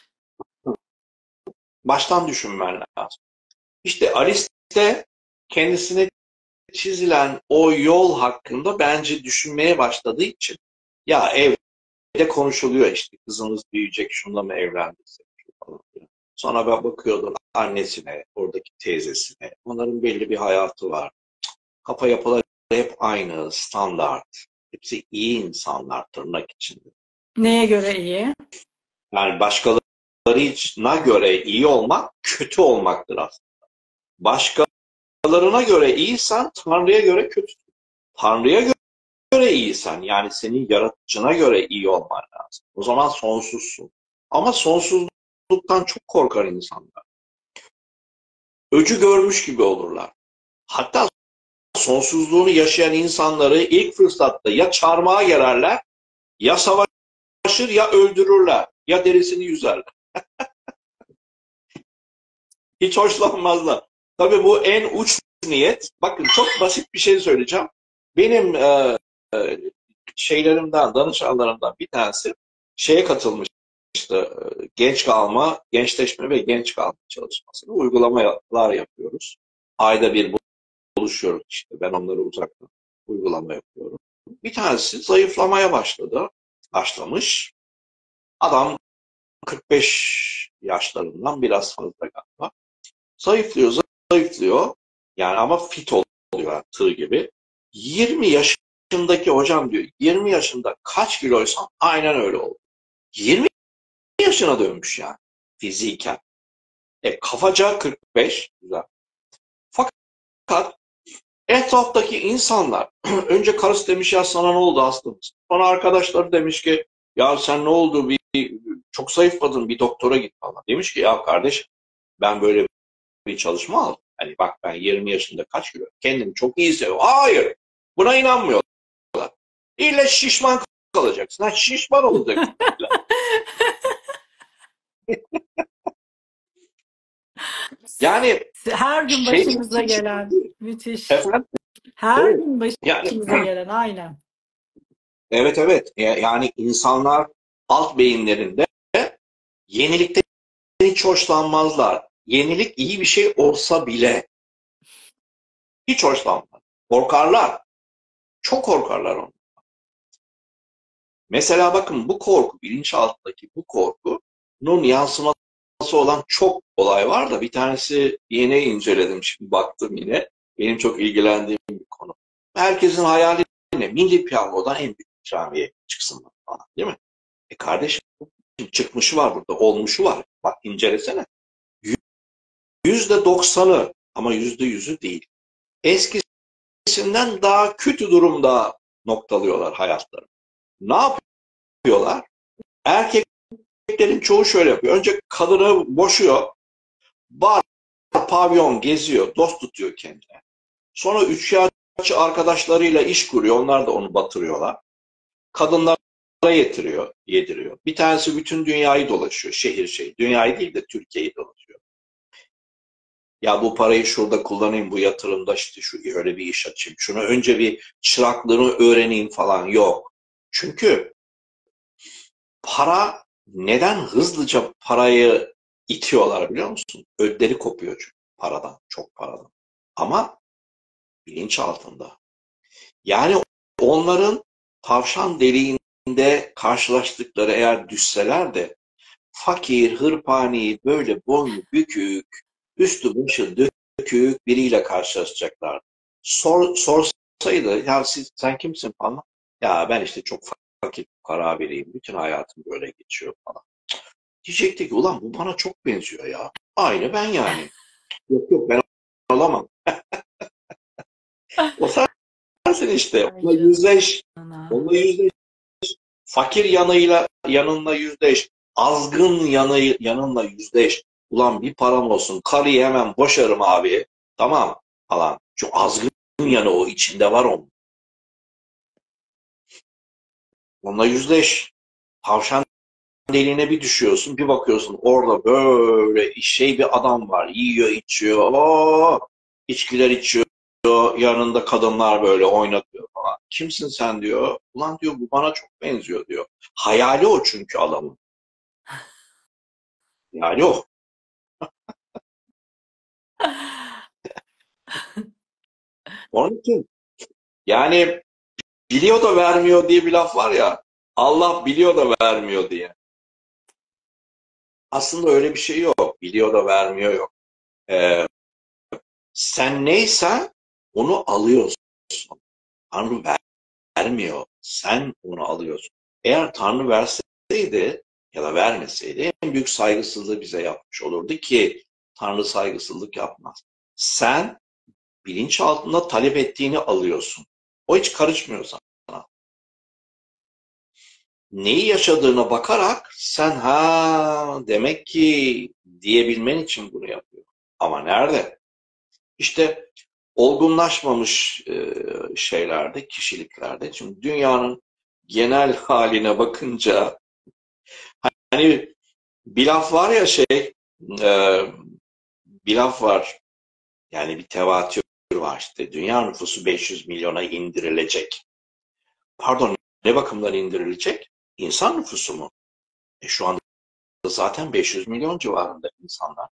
Baştan düşünmen lazım. İşte Alice de kendisine çizilen o yol hakkında bence düşünmeye başladığı için ya ev de konuşuluyor işte kızınız büyüyecek şununla mı evlendirsek falan. Sonra ben bakıyordum annesine, oradaki teyzesine. Onların belli bir hayatı var. Kafa yapıları hep aynı, standart. Hepsi iyi insanlar tırnak içinde. Neye göre iyi? Yani başkalarına göre iyi olmak kötü olmaktır aslında. Başkalarına göre iyisen Tanrı'ya göre kötü. Tanrı'ya göre iyisen yani senin yaratıcına göre iyi olman lazım. O zaman sonsuzsun. Ama sonsuzluktan çok korkar insanlar. Öcü görmüş gibi olurlar. Hatta sonsuzluğunu yaşayan insanları ilk fırsatta ya çarmıha gererler, ya savaşır, ya öldürürler, ya derisini yüzerler. Hiç hoşlanmazlar. Tabii bu en uç niyet. Bakın çok basit bir şey söyleyeceğim. Benim e, e, şeylerimden, danışanlarımdan bir tanesi şeye katılmıştı. E, genç kalma, gençleşme ve genç kalma çalışmasını uygulamalar yapıyoruz. Ayda bir buluşuyoruz işte. Ben onları uzaktan uygulama yapıyorum. Bir tanesi zayıflamaya başladı. Başlamış. Adam kırk beş yaşlarından biraz fazla galiba. Zayıflıyor, zayıflıyor. Yani ama fit oluyor yani, tığ gibi. yirmi yaşındaki hocam diyor. yirmi yaşında kaç kiloysan aynen öyle oldu. yirmi yaşına dönmüş yani fiziken. E, kafaca kırk beş. Güzel. Fakat etraftaki insanlar önce karısı demiş ya sana ne oldu hasta mısın? Sonra arkadaşları demiş ki ya sen ne oldu bir çok zayıfladın bir doktora git falan. Demiş ki ya kardeş ben böyle bir çalışma aldım. Hani bak ben yirmi yaşında kaç kilo kendimi çok iyi hissediyorum. Hayır buna inanmıyorlar. İlle şişman kalacaksın. Ha, şişman olacaksın. Yani Her gün şey başımıza gelen. Müthiş. efendim Her evet. gün Yani başımıza gelen. Aynen. evet evet yani insanlar alt beyinlerinde yenilikten hiç hoşlanmazlar. Yenilik iyi bir şey olsa bile hiç hoşlanmaz. Korkarlar. Çok korkarlar onu. Mesela bakın bu korku, bilinçaltındaki bu korkunun yansıması olan çok olay var da bir tanesi yine inceledim, şimdi baktım yine. Benim çok ilgilendiğim bir konu. Herkesin hayali ne? Milli Piyango'dan en büyük ikramiye çıksın falan, değil mi? E kardeşim, çıkmışı var burada, olmuşu var. Bak incelesene. Yüzde doksanı ama yüzde yüzü değil. Eskisinden daha kötü durumda noktalıyorlar hayatları. Ne yapıyorlar? Erkeklerin çoğu şöyle yapıyor. Önce kadını boşuyor. Bar, pavyon geziyor. Dost tutuyor kendine. Sonra üçkağıtçı arkadaşlarıyla iş kuruyor. Onlar da onu batırıyorlar. Kadınlara yetiriyor, yediriyor. Bir tanesi bütün dünyayı dolaşıyor. Şehir şehir. Dünyayı değil de Türkiye'yi dolaşıyor. Ya bu parayı şurada kullanayım, bu yatırımda işte şu öyle bir iş açayım. Şunu önce bir çıraklığını öğreneyim falan, yok. Çünkü para, neden hızlıca parayı itiyorlar biliyor musun? Ödleri kopuyor çünkü paradan, çok paradan. Ama bilinç altında. Yani onların tavşan deliğinde karşılaştıkları, eğer düşseler de fakir, hırpani, böyle boynu bükük, üstü başı dökük biriyle karşılaşacaklar. Sor, sorsaydı, ya siz, sen kimsin falan. Ya ben işte çok fakir fukara biriyim. Bütün hayatım böyle geçiyor falan. Diyecekti ki ulan bu bana çok benziyor ya. Aynı ben yani. Yok yok, ben olamam. O sensin işte. Ay Onunla yüzleş. canına. Onunla yüzleş. Fakir yanıyla yanınla yüzleş. Azgın yanı, yanınla yüzleş. Ulan bir param olsun. Karıyı hemen boşarım abi. Tamam falan. Şu azgın yanı o içinde var onun. Onunla yüzleş. Tavşan deliğine bir düşüyorsun. Bir bakıyorsun orada böyle şey bir adam var. Yiyor içiyor. Oo, içkiler içiyor. Yanında kadınlar böyle oynatıyor falan. Kimsin sen diyor. Ulan diyor bu bana çok benziyor diyor. Hayali o çünkü adamın. Yani o. Onun için yani biliyor da vermiyor diye bir laf var ya. Allah biliyor da vermiyor diye. Aslında öyle bir şey yok. Biliyor da vermiyor yok. Ee, sen neysen onu alıyorsun. Tanrı ver, vermiyor. Sen onu alıyorsun. Eğer Tanrı verseydi ya da vermeseydi en büyük saygısızlığı bize yapmış olurdu ki Tanrı saygısızlık yapmaz. Sen bilinç altında talep ettiğini alıyorsun. O hiç karışmıyor sana. Neyi yaşadığına bakarak sen ha demek ki diyebilmen için bunu yapıyor. Ama nerede? İşte olgunlaşmamış e, şeylerde, kişiliklerde. Şimdi dünyanın genel haline bakınca hani bir laf var ya şey e, bir laf var, yani bir tevatür var işte, dünya nüfusu beş yüz milyona indirilecek. Pardon, ne bakımdan indirilecek? İnsan nüfusu mu? E şu anda zaten beş yüz milyon civarında insanlar.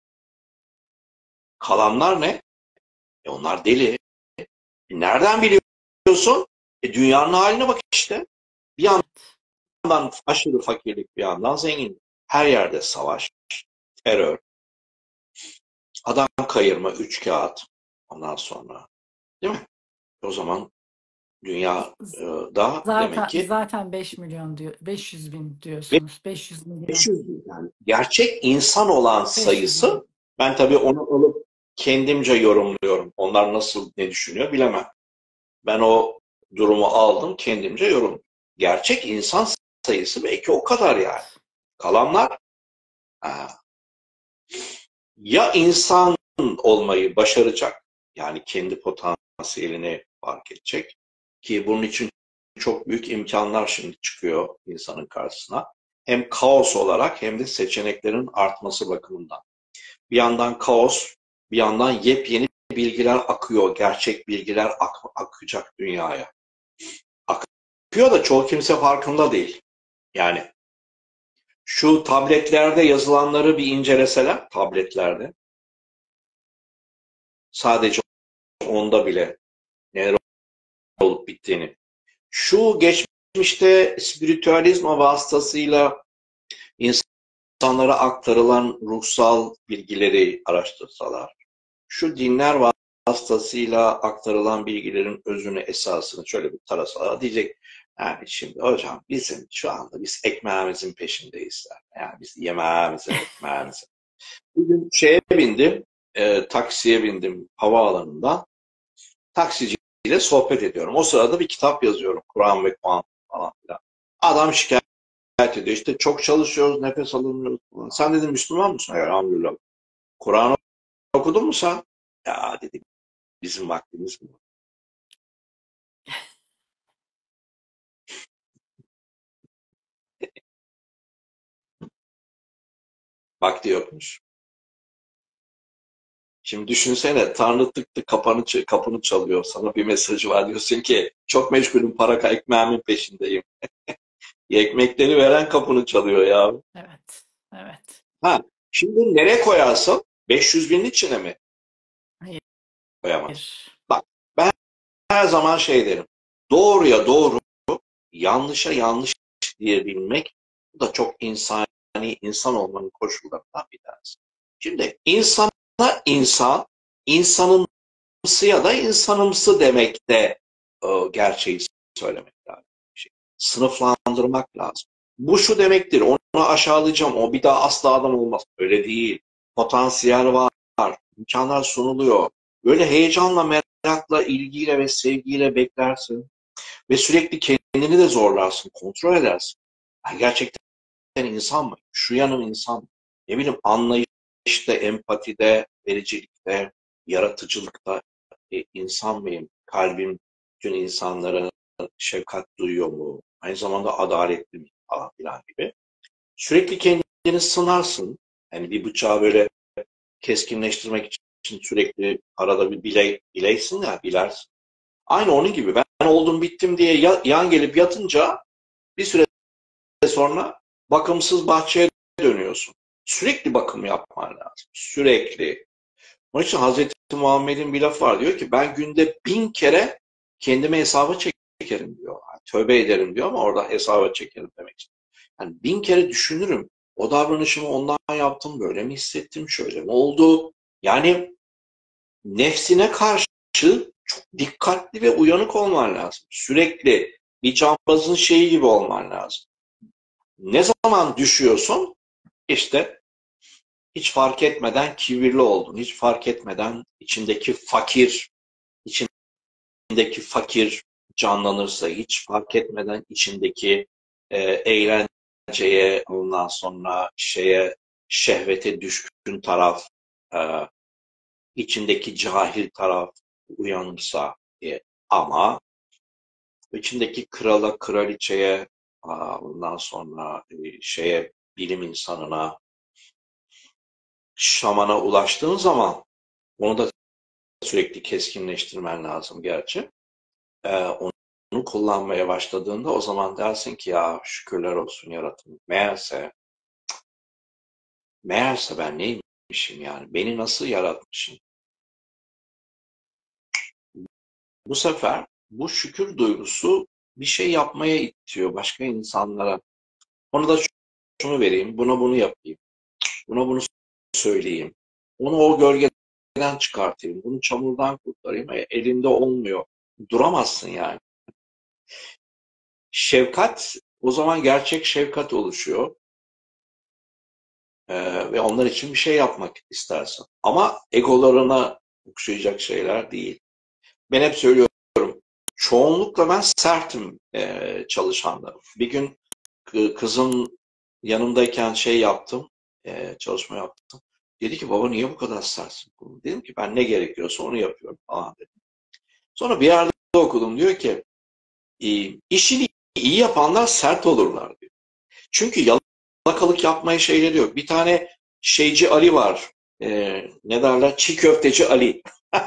Kalanlar ne? E onlar deli. E nereden biliyorsun? E dünyanın haline bak işte. Bir yandan aşırı fakirlik, bir yandan zenginlik. Her yerde savaş, terör, adam kayırma, üçkağıt. Ondan sonra, değil mi? O zaman dünyada demek Zaten ki zaten beş milyon diyor. beş yüz bin diyorsunuz. beş yüz milyon. beş yüz bin, yani gerçek insan olan beş yüz sayısı. bin. Ben tabii onu alıp kendimce yorumluyorum. Onlar nasıl ne düşünüyor bilemem. Ben o durumu aldım, kendimce yorum. Gerçek insan sayısı belki o kadar yani. Kalanlar ha, ya insan olmayı başaracak, yani kendi potansiyelini fark edecek ki bunun için çok büyük imkanlar şimdi çıkıyor insanın karşısına. Hem kaos olarak hem de seçeneklerin artması bakımından. Bir yandan kaos, bir yandan yepyeni bilgiler akıyor, gerçek bilgiler ak akacak dünyaya. Akıyor da çoğu kimse farkında değil. Yani şu tabletlerde yazılanları bir inceleseler, tabletlerde sadece onda bile neler olup bittiğini. Şu geçmişte spiritüalizm vasıtasıyla insanlara aktarılan ruhsal bilgileri araştırsalar, şu dinler vasıtasıyla aktarılan bilgilerin özünü, esasını şöyle bir tarasalar, diyecek yani şimdi hocam bizim şu anda biz ekmeğimizin peşindeyiz. Yani biz yemeğimizin, ekmeğimizin. Bugün şeye bindim, e, taksiye bindim havaalanında. Taksiciyle sohbet ediyorum. O sırada bir kitap yazıyorum. Kur'an ve Kuan falan filan. Adam şikayet ediyor. İşte çok çalışıyoruz, nefes alamıyoruz falan. Sen dedim Müslüman mısın? Hayır, elhamdülillah. Kur'an okudun mu sen? Ya dedim bizim vaktimiz mi? Vakti yokmuş. Şimdi düşünsene Tanrı tık tık kapını, kapını çalıyor. Sana bir mesajı var. Diyorsun ki çok meşgulüm, para ekmeğimin peşindeyim. Ekmekleri veren kapını çalıyor ya. Evet. Evet. Ha, şimdi nereye koyarsın? beş yüz binin içine mi? Koyamaz. Hayır. Bak ben her zaman şey derim. Doğruya doğru, yanlışa yanlış diyebilmek, bu da çok insani, insan olmanın koşullarından bir tanesi. Şimdi insana insan, insanımsı ya da insanımsı demek de o gerçeği söylemek lazım. Şey, sınıflandırmak lazım. Bu şu demektir, onu aşağılayacağım, o bir daha asla adam olmaz. Öyle değil. Potansiyel var, imkanlar sunuluyor. Böyle heyecanla, merakla, ilgiyle ve sevgiyle beklersin. Ve sürekli kendini de zorlarsın, kontrol edersin. Yani gerçekten insan mı? Şu yanım insan mı? Ne bileyim anlayışta, empatide, vericilikte, yaratıcılıkta e, insan mıyım? Kalbim bütün insanlara şefkat duyuyor mu? Aynı zamanda adaletli mi? Falan filan gibi. Sürekli kendini sınarsın. Yani bir bıçağı böyle keskinleştirmek için sürekli arada bir biley, bileysin ya, bilersin. Aynı onun gibi. Ben oldum bittim diye yan gelip yatınca bir süre sonra bakımsız bahçeye dönüyorsun. Sürekli bakım yapman lazım. Sürekli. Onun için Hazreti Muhammed'in bir lafı var. Diyor ki ben günde bin kere kendime hesaba çekerim diyor. Yani tövbe ederim diyor ama orada hesaba çekerim demek istiyor. Yani bin kere düşünürüm. O davranışımı ondan yaptım, böyle mi hissettim, şöyle mi oldu? Yani nefsine karşı çok dikkatli ve uyanık olman lazım. Sürekli bir cambazın şeyi gibi olman lazım. Ne zaman düşüyorsun? İşte hiç fark etmeden kibirli oldun. Hiç fark etmeden içindeki fakir, içindeki fakir canlanırsa, hiç fark etmeden içindeki e, eğlenceye, ondan sonra şeye, şehvete düşkün taraf, e, içindeki cahil taraf uyanırsa diye. Ama içindeki krala, kraliçeye, ondan sonra şeye, bilim insanına, şamana ulaştığın zaman onu da sürekli keskinleştirmen lazım gerçi. Ee, onu kullanmaya başladığında o zaman dersin ki ya şükürler olsun yarattım. Meğerse, meğerse ben neymişim yani? Beni nasıl yaratmışım? Bu sefer bu şükür duygusu bir şey yapmaya itiyor başka insanlara. Onu da şunu vereyim, buna bunu yapayım, buna bunu söyleyeyim. Onu o gölgeden çıkartayım, bunu çamurdan kurtarayım. E, elinde olmuyor. Duramazsın yani. Şefkat, o zaman gerçek şefkat oluşuyor. Ee, ve onlar için bir şey yapmak istersin. Ama egolarına okşayacak şeyler değil. Ben hep söylüyorum, çoğunlukla ben sertim e, çalışanlarım. Bir gün kızım yanımdayken şey yaptım, e, çalışma yaptım. Dedi ki baba niye bu kadar sertsin? Dedim ki ben ne gerekiyorsa onu yapıyorum falan dedim. Sonra bir yerde okudum, diyor ki e, işini iyi yapanlar sert olurlar diyor. Çünkü yalakalık yapmaya şeyleri yok. Bir tane şeyci Ali var. E, ne derler? Çiğ köfteci Ali.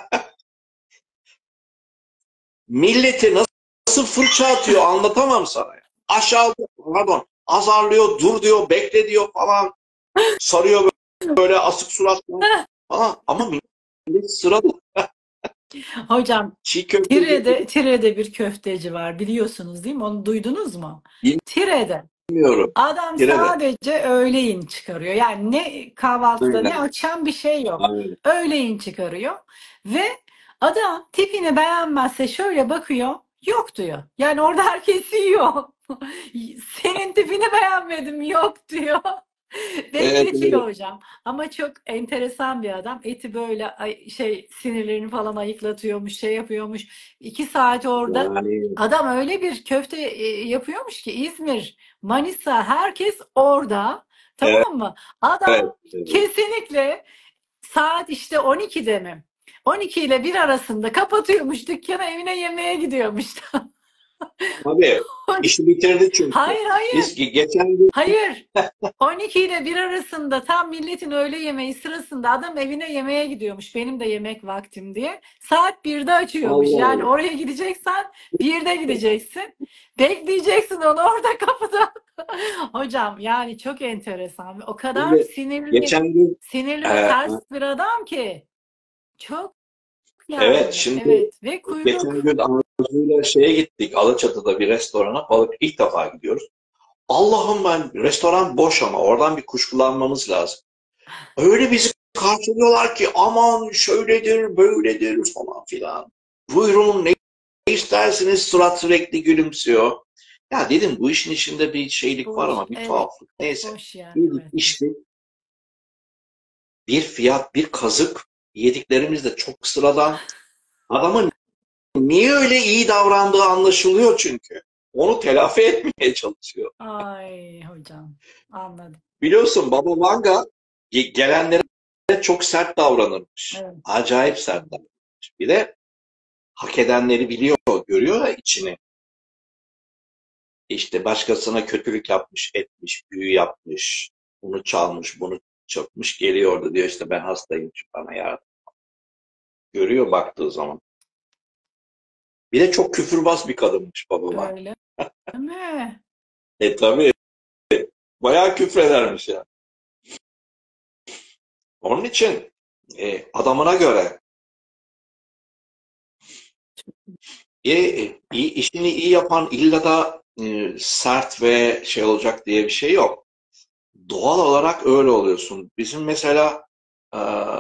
Milleti nasıl fırça atıyor anlatamam sana. Aşağı, pardon, azarlıyor, dur diyor, bekle diyor falan. Sarıyor böyle asık suratlı falan. Ama millet sırada. Hocam Çiğ köfteci Tire'de, Tire'de bir köfteci var biliyorsunuz değil mi? Onu duydunuz mu? Tire'de. bilmiyorum. Adam Tirede. sadece öğleyin çıkarıyor. Yani ne kahvaltıda ne Aynen. akşam bir şey yok. Aynen. Öğleyin çıkarıyor. Ve adam tipini beğenmezse şöyle bakıyor. Yok diyor. Yani orada herkes yiyor. Senin tipini beğenmedim yok diyor. Ve Evet, geçiyor evet. hocam. Ama çok enteresan bir adam. Eti böyle ay- şey sinirlerini falan ayıklatıyormuş, şey yapıyormuş. İki saat orada Yani adam öyle bir köfte e, yapıyormuş ki İzmir, Manisa herkes orada. evet, Tamam mı? Adam evet, evet. kesinlikle saat işte on ikide mi? on iki ile bir arasında kapatıyormuş dükkanı evine yemeğe gidiyormuş. Tabii işi bitirdi çünkü. Hayır hayır. Biz ge- geçen gün Hayır. on iki ile bir arasında tam milletin öğle yemeği sırasında adam evine yemeğe gidiyormuş. Benim de yemek vaktim diye. Saat birde açıyormuş. Allah Yani Allah. oraya gideceksen birde gideceksin. Bekleyeceksin onu orada kapıda. Hocam yani çok enteresan. O kadar Şimdi sinirli, geçen gün sinirli ve e, ters bir adam ki. Çok evet yani. şimdi Evet. Ve geçen kuyruk. gün Arzu'yla şeye gittik. Alaçatı'da bir restorana. Balık ilk defa gidiyoruz. Allah'ım ben restoran boş ama oradan bir kuşkulanmamız lazım. Öyle bizi karşılıyorlar ki aman şöyledir böyledir falan filan. Buyurun ne isterseniz surat sürekli gülümsüyor. Ya dedim bu işin içinde bir şeylik var Boş. ama bir Evet. tuhaflık. Neyse. Boş yani. Yedik Evet. içtik. Bir fiyat bir kazık. Yediklerimiz de çok sıradan. Adamın niye öyle iyi davrandığı anlaşılıyor çünkü. Onu telafi etmeye çalışıyor. Ay hocam. Anladım. Biliyorsun Baba Vanga ge- gelenlere çok sert davranırmış. Evet. Acayip sert davranırmış. Bir de hak edenleri biliyor, görüyor ya içini. İşte başkasına kötülük yapmış, etmiş, büyü yapmış, bunu çalmış, bunu çırpmış, geliyordu diyor işte ben hastayım, bana yardım. Görüyor baktığı zaman. Bir de çok küfürbaz bir kadınmış Baba Vanga. Öyle mi? E tabii bayağı küfredermiş ya. Onun için e, adamına göre e, e, iyi, işini iyi yapan illa da e, sert ve şey olacak diye bir şey yok. Doğal olarak öyle oluyorsun. Bizim mesela e,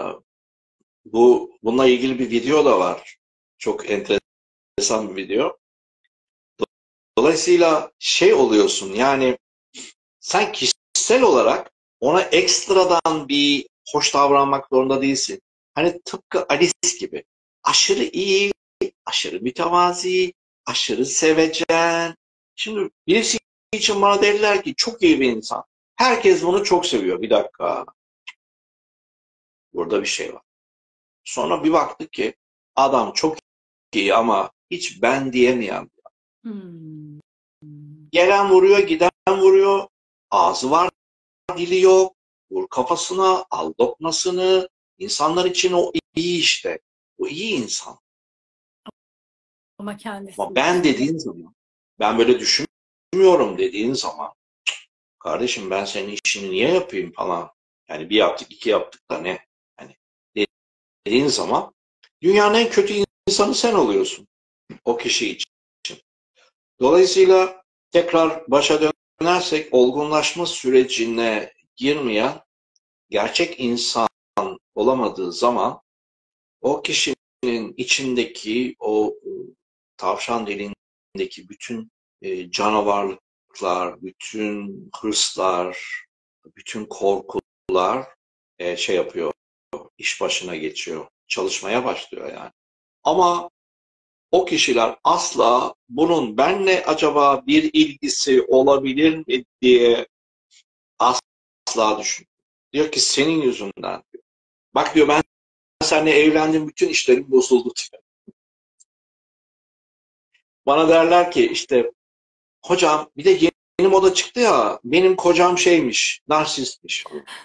bu bununla ilgili bir video da var. Çok enteresan bir video. Dolayısıyla şey oluyorsun yani sen kişisel olarak ona ekstradan bir hoş davranmak zorunda değilsin. Hani tıpkı Alice gibi. Aşırı iyi, aşırı mütevazi, aşırı sevecen. Şimdi birisi için bana dediler ki çok iyi bir insan. Herkes bunu çok seviyor. Bir dakika. Burada bir şey var. Sonra bir baktık ki adam çok iyi ama hiç ben diyemeyen. Hmm. Gelen vuruyor, giden vuruyor. Ağzı var, dili yok. Vur kafasına, al dokmasını. İnsanlar için o iyi işte. O iyi insan. Ama kendisi Ama ben için. dediğin zaman, ben böyle düşünmüyorum dediğin zaman, kardeşim ben senin işini niye yapayım falan. Yani bir yaptık, iki yaptık da ne? Yani dediğin zaman dünyanın en kötü insanı sen oluyorsun o kişi için. Dolayısıyla tekrar başa dönersek olgunlaşma sürecine girmeyen gerçek insan olamadığı zaman o kişinin içindeki o e, tavşan dilindeki bütün e, canavarlıklar, bütün hırslar, bütün korkular e, şey yapıyor, iş başına geçiyor, çalışmaya başlıyor yani. Ama o kişiler asla bunun benle acaba bir ilgisi olabilir mi diye asla düşünmüyor. Diyor ki senin yüzünden. Bak diyor ben seninle evlendim bütün işlerim bozuldu diyor. Bana derler ki işte hocam bir de yeni, yeni moda çıktı ya benim kocam şeymiş narsistmiş.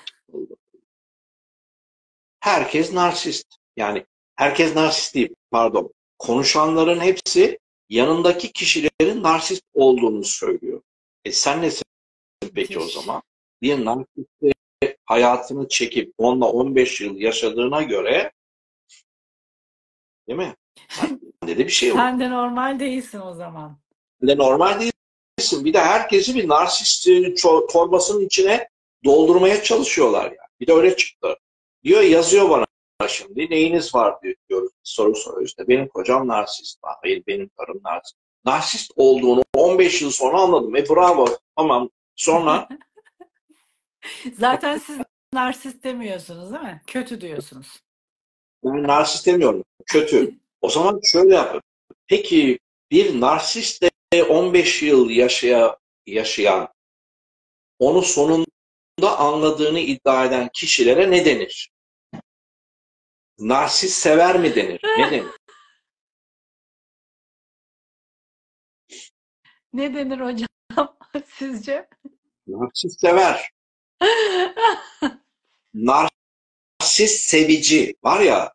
Herkes narsist. Yani herkes narsist değil pardon. Konuşanların hepsi yanındaki kişilerin narsist olduğunu söylüyor. E sen nesin peki o Müthiş. zaman? Bir narsist hayatını çekip onunla on beş yıl yaşadığına göre Değil mi? Sende de bir şey var. Sen de normal değilsin o zaman. De normal değilsin. Bir de herkesi bir narsist e, torbasının içine doldurmaya çalışıyorlar yani. Bir de öyle çıktı. Diyor, yazıyor bana şimdi. Neyiniz var diyor, diyoruz. Soru soruyor işte. Benim kocam narsist. Hayır, benim karım narsist. Narsist olduğunu on beş yıl sonra anladım. E bravo. Tamam. Sonra Zaten siz narsist demiyorsunuz değil mi? Kötü diyorsunuz. ben narsist demiyorum. Kötü. O zaman şöyle yapın. Peki bir narsistle on beş yıl yaşaya, yaşayan, onu sonunda anladığını iddia eden kişilere ne denir? Narsist sever mi denir? Ne denir? Ne denir hocam sizce? Narsist sever. Narsist sevici. Var ya,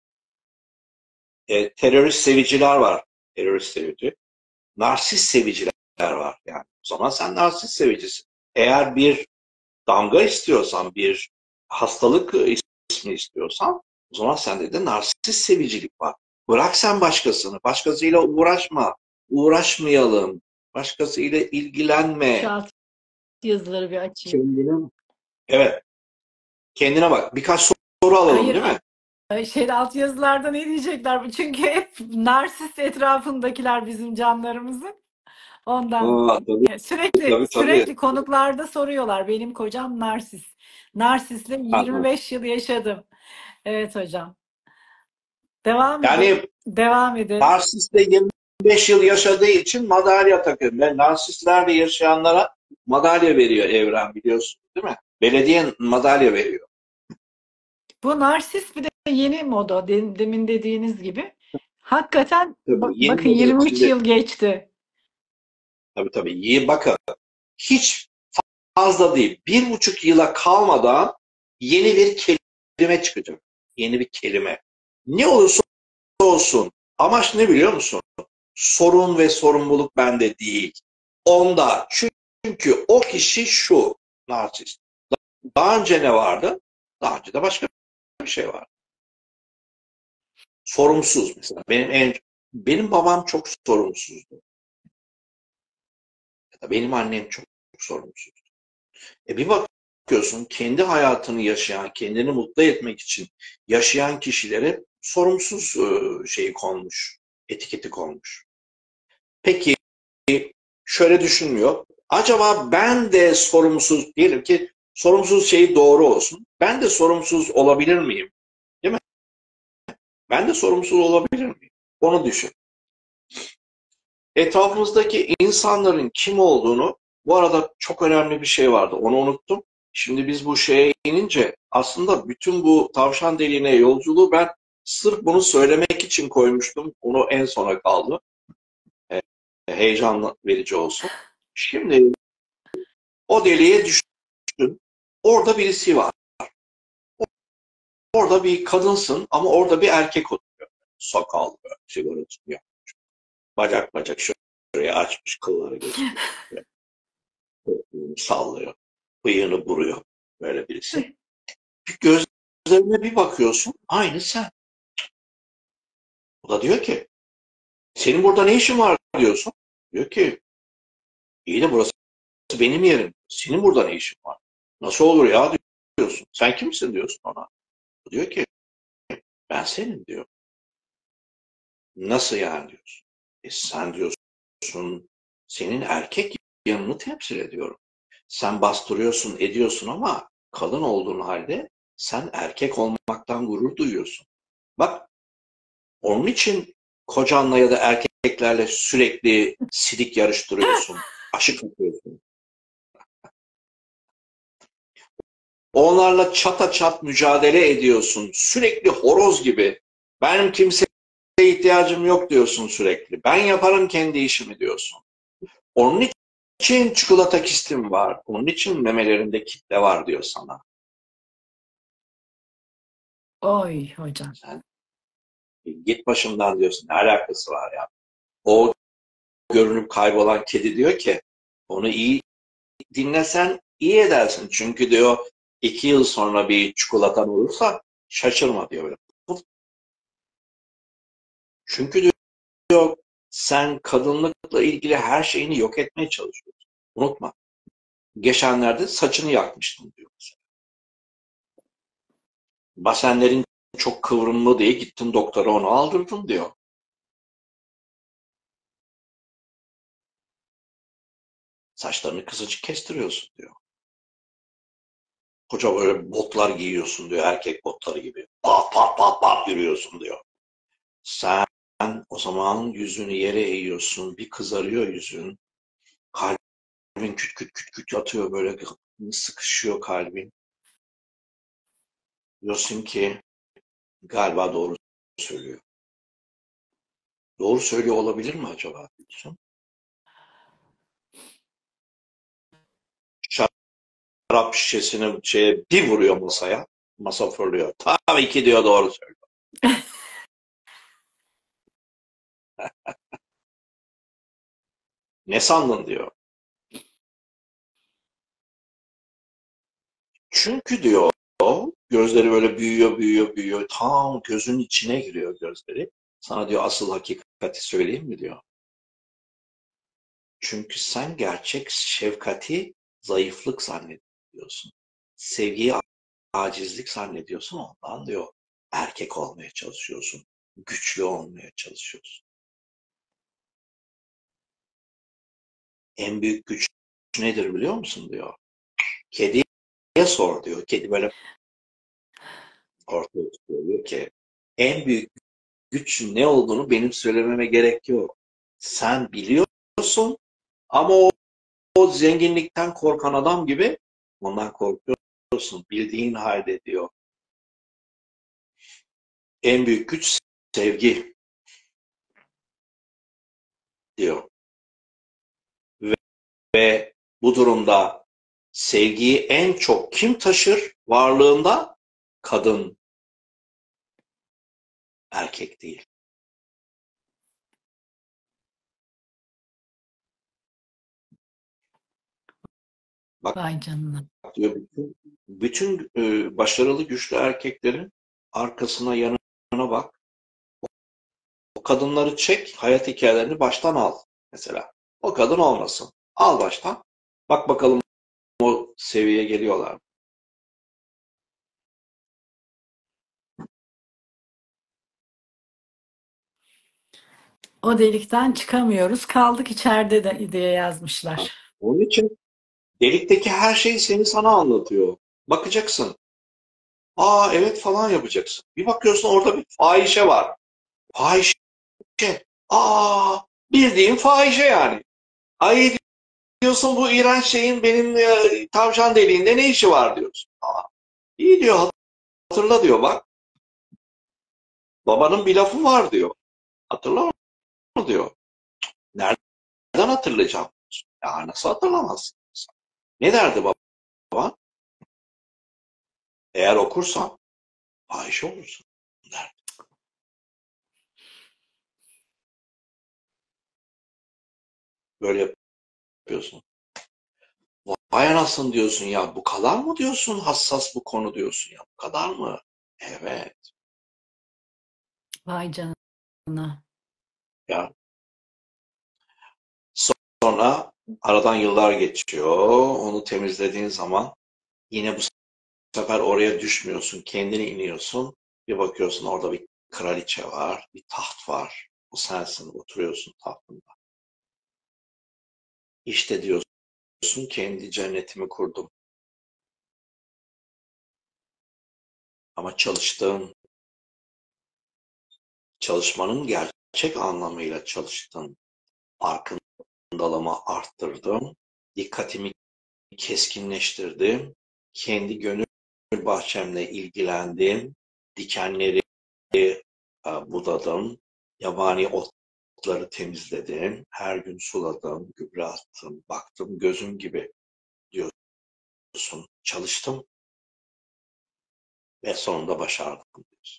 e, terörist seviciler var. Terörist sevici. Narsist seviciler var. Yani o zaman sen narsist sevicisin. Eğer bir damga istiyorsan, bir hastalık ismi istiyorsan, o zaman sende de narsist sevicilik var. Bırak sen başkasını. Başkasıyla uğraşma. Uğraşmayalım. Başkasıyla Şu ilgilenme. alt yazıları bir açayım. Kendine, evet, kendine bak. Birkaç soru alalım, Hayır, değil mi? şeyde alt yazılarda ne diyecekler? Çünkü hep narsist etrafındakiler bizim canlarımızın. Ondan Aa, tabii, sürekli tabii, tabii. sürekli konuklarda soruyorlar. Benim kocam narsist. Narsistle yirmi Aha. beş yıl yaşadım. Evet hocam. Devam Yani edelim. Devam edelim. narsistle yirmi beş yıl yaşadığı için madalya takıyor. Ve narsistlerle yaşayanlara madalya veriyor evren, biliyorsun değil mi? Belediye madalya veriyor. Bu narsist bir de yeni moda. de- Demin dediğiniz gibi. Hakikaten Tabii, bak, yeni bakın model. yirmi üç Şimdi yıl geçti. tabii tabii. İyi bakın. Hiç fazla değil. Bir buçuk yıla kalmadan yeni bir kelime çıkacak. Yeni bir kelime. Ne olursa olsun. Amaç ne biliyor musun? Sorun ve sorumluluk bende değil. Onda. Çünkü o kişi şu. Narsist. Daha önce ne vardı? Daha önce de başka bir şey var. Sorumsuz mesela. Benim en benim babam çok sorumsuzdu. Ya da benim annem çok, çok sorumsuz. E bir bakıyorsun, kendi hayatını yaşayan, kendini mutlu etmek için yaşayan kişilere sorumsuz e, şeyi konmuş, etiketi konmuş. Peki şöyle düşünmüyor. Acaba ben de sorumsuz, diyelim ki sorumsuz şey doğru olsun. Ben de sorumsuz olabilir miyim? Değil mi? Ben de sorumsuz olabilir miyim? Onu düşün. Etrafımızdaki insanların kim olduğunu, bu arada çok önemli bir şey vardı. Onu unuttum. Şimdi biz bu şeye inince aslında bütün bu tavşan deliğine yolculuğu ben sırf bunu söylemek için koymuştum. Onu en sona kaldı. E, heyecan verici olsun. Şimdi o deliğe düştün. Orada birisi var. Orada bir kadınsın ama orada bir erkek oturuyor. Sakallı, sigara tutuyor. Bacak bacak şöyle açmış, kılları gözüküyor. Sallıyor. Bıyığını buruyor böyle birisi. Bir gözlerine bir bakıyorsun, aynı sen. O da diyor ki, senin burada ne işin var diyorsun. Diyor ki, iyi de burası benim yerim. Senin burada ne işin var? Nasıl olur ya diyorsun. Sen kimsin diyorsun ona. O diyor ki, ben senin diyor. Nasıl yani diyorsun. E sen diyorsun, senin erkek yanını temsil ediyorum. Sen bastırıyorsun, ediyorsun ama kadın olduğun halde sen erkek olmaktan gurur duyuyorsun. Bak, onun için kocanla ya da erkeklerle sürekli sidik yarıştırıyorsun, aşık yapıyorsun. Onlarla çata çat mücadele ediyorsun. Sürekli horoz gibi. Benim kimseye ihtiyacım yok diyorsun sürekli. Ben yaparım kendi işimi diyorsun. Onun için çikolata kistim var. Onun için memelerinde kitle var diyor sana. Oy hocam. Sen git başımdan diyorsun. Ne alakası var ya? O görünüp kaybolan kedi diyor ki, onu iyi dinlesen iyi edersin. Çünkü diyor, iki yıl sonra bir çikolatan olursa şaşırma diyor. Böyle. Çünkü diyor sen kadınlıkla ilgili her şeyini yok etmeye çalışıyorsun. Unutma. Geçenlerde saçını yakmıştım diyor mesela. Basenlerin çok kıvrımlı diye gittin doktora onu aldırdın diyor. Saçlarını kısacık kestiriyorsun diyor. Koca böyle botlar giyiyorsun diyor. Erkek botları gibi. Pat pat pat pat yürüyorsun diyor. Sen o zaman yüzünü yere eğiyorsun. Bir kızarıyor yüzün. Kalbin küt küt küt küt atıyor böyle. Sıkışıyor kalbin. Diyorsun ki galiba doğru söylüyor. Doğru söylüyor olabilir mi acaba diyorsun. Şarap şişesini şeye bir vuruyor masaya. Masa fırlıyor. Tabii ki diyor doğru söylüyor. Ne sandın diyor. Çünkü diyor gözleri böyle büyüyor büyüyor büyüyor. Tam gözün içine giriyor gözleri. Sana diyor asıl hakikati söyleyeyim mi diyor. Çünkü sen gerçek şefkati zayıflık zannediyorsun. Sevgiyi acizlik zannediyorsun ondan diyor. Erkek olmaya çalışıyorsun. Güçlü olmaya çalışıyorsun. En büyük güç nedir biliyor musun diyor. Kediye sor diyor. Kedi böyle ortaya çıkıyor diyor ki en büyük güç ne olduğunu benim söylememe gerek yok. Sen biliyorsun ama o, o zenginlikten korkan adam gibi ondan korkuyorsun. Bildiğin halde diyor. En büyük güç sevgi diyor. Ve, ve bu durumda sevgiyi en çok kim taşır varlığında? Kadın, erkek değil. Bak Vay canına. diyor bütün, bütün e, başarılı güçlü erkeklerin arkasına yanına bak. O kadınları çek, hayat hikayelerini baştan al mesela. O kadın olmasın. Al baştan. Bak bakalım o seviyeye geliyorlar. O delikten çıkamıyoruz. Kaldık içeride de diye yazmışlar. Onun için delikteki her şey seni sana anlatıyor. Bakacaksın. Aa evet falan yapacaksın. Bir bakıyorsun orada bir fahişe var. Fahişe. Aa bildiğin fahişe yani. Ay diyorsun bu iğrenç şeyin benim e, tavşan deliğinde ne işi var diyorsun. Aa, iyi diyor hatırla diyor bak. Babanın bir lafı var diyor. Hatırla mı diyor. Nereden hatırlayacağım? Ya nasıl hatırlamazsın? Ne derdi baba? Eğer okursan fahişe olursun derdi. Böyle yapıyorsun. Vay anasını diyorsun ya bu kadar mı diyorsun hassas bu konu diyorsun ya bu kadar mı? Evet Vay canına. ya sonra aradan yıllar geçiyor onu temizlediğin zaman yine bu sefer oraya düşmüyorsun kendini iniyorsun bir bakıyorsun orada bir kraliçe var bir taht var o sensin oturuyorsun tahtında. İşte diyorsun kendi cennetimi kurdum ama çalıştığın çalışmanın gerçek anlamıyla çalıştın. Farkındalığımı arttırdım. Dikkatimi keskinleştirdim. Kendi gönül bahçemle ilgilendim. Dikenleri e, budadım. Yabani otları temizledim. Her gün suladım, gübre attım, baktım gözüm gibi diyorsun. Çalıştım ve sonunda başardım diyorsun.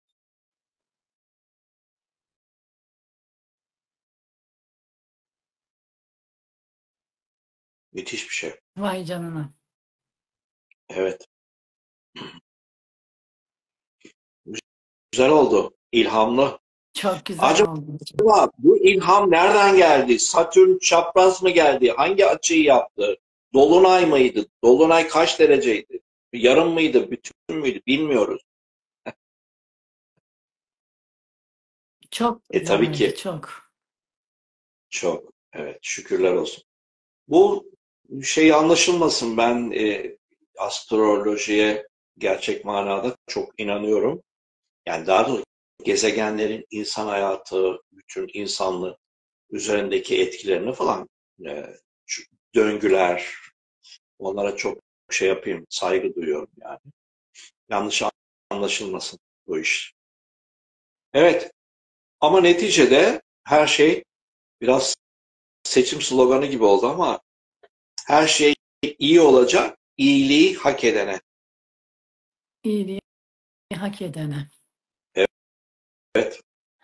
Müthiş bir şey. Vay canına. Evet. Güzel oldu. İlhamlı. Çok güzel Acaba oldu. bu ilham nereden geldi? Satürn çapraz mı geldi? Hangi açıyı yaptı? Dolunay mıydı? Dolunay kaç dereceydi? Yarım mıydı? Bütün müydü? Bilmiyoruz. Çok E tabii güzeldi, ki çok. çok. Evet, şükürler olsun. Bu şey anlaşılmasın, ben e, astrolojiye gerçek manada çok inanıyorum. Yani daha doğrusu gezegenlerin insan hayatı, bütün insanlık üzerindeki etkilerini falan, e, şu döngüler, onlara çok şey yapayım, saygı duyuyorum yani. Yanlış anlaşılmasın bu iş. Evet, ama neticede her şey biraz seçim sloganı gibi oldu ama her şey iyi olacak, iyiliği hak edene. İyiliği hak edene. Evet,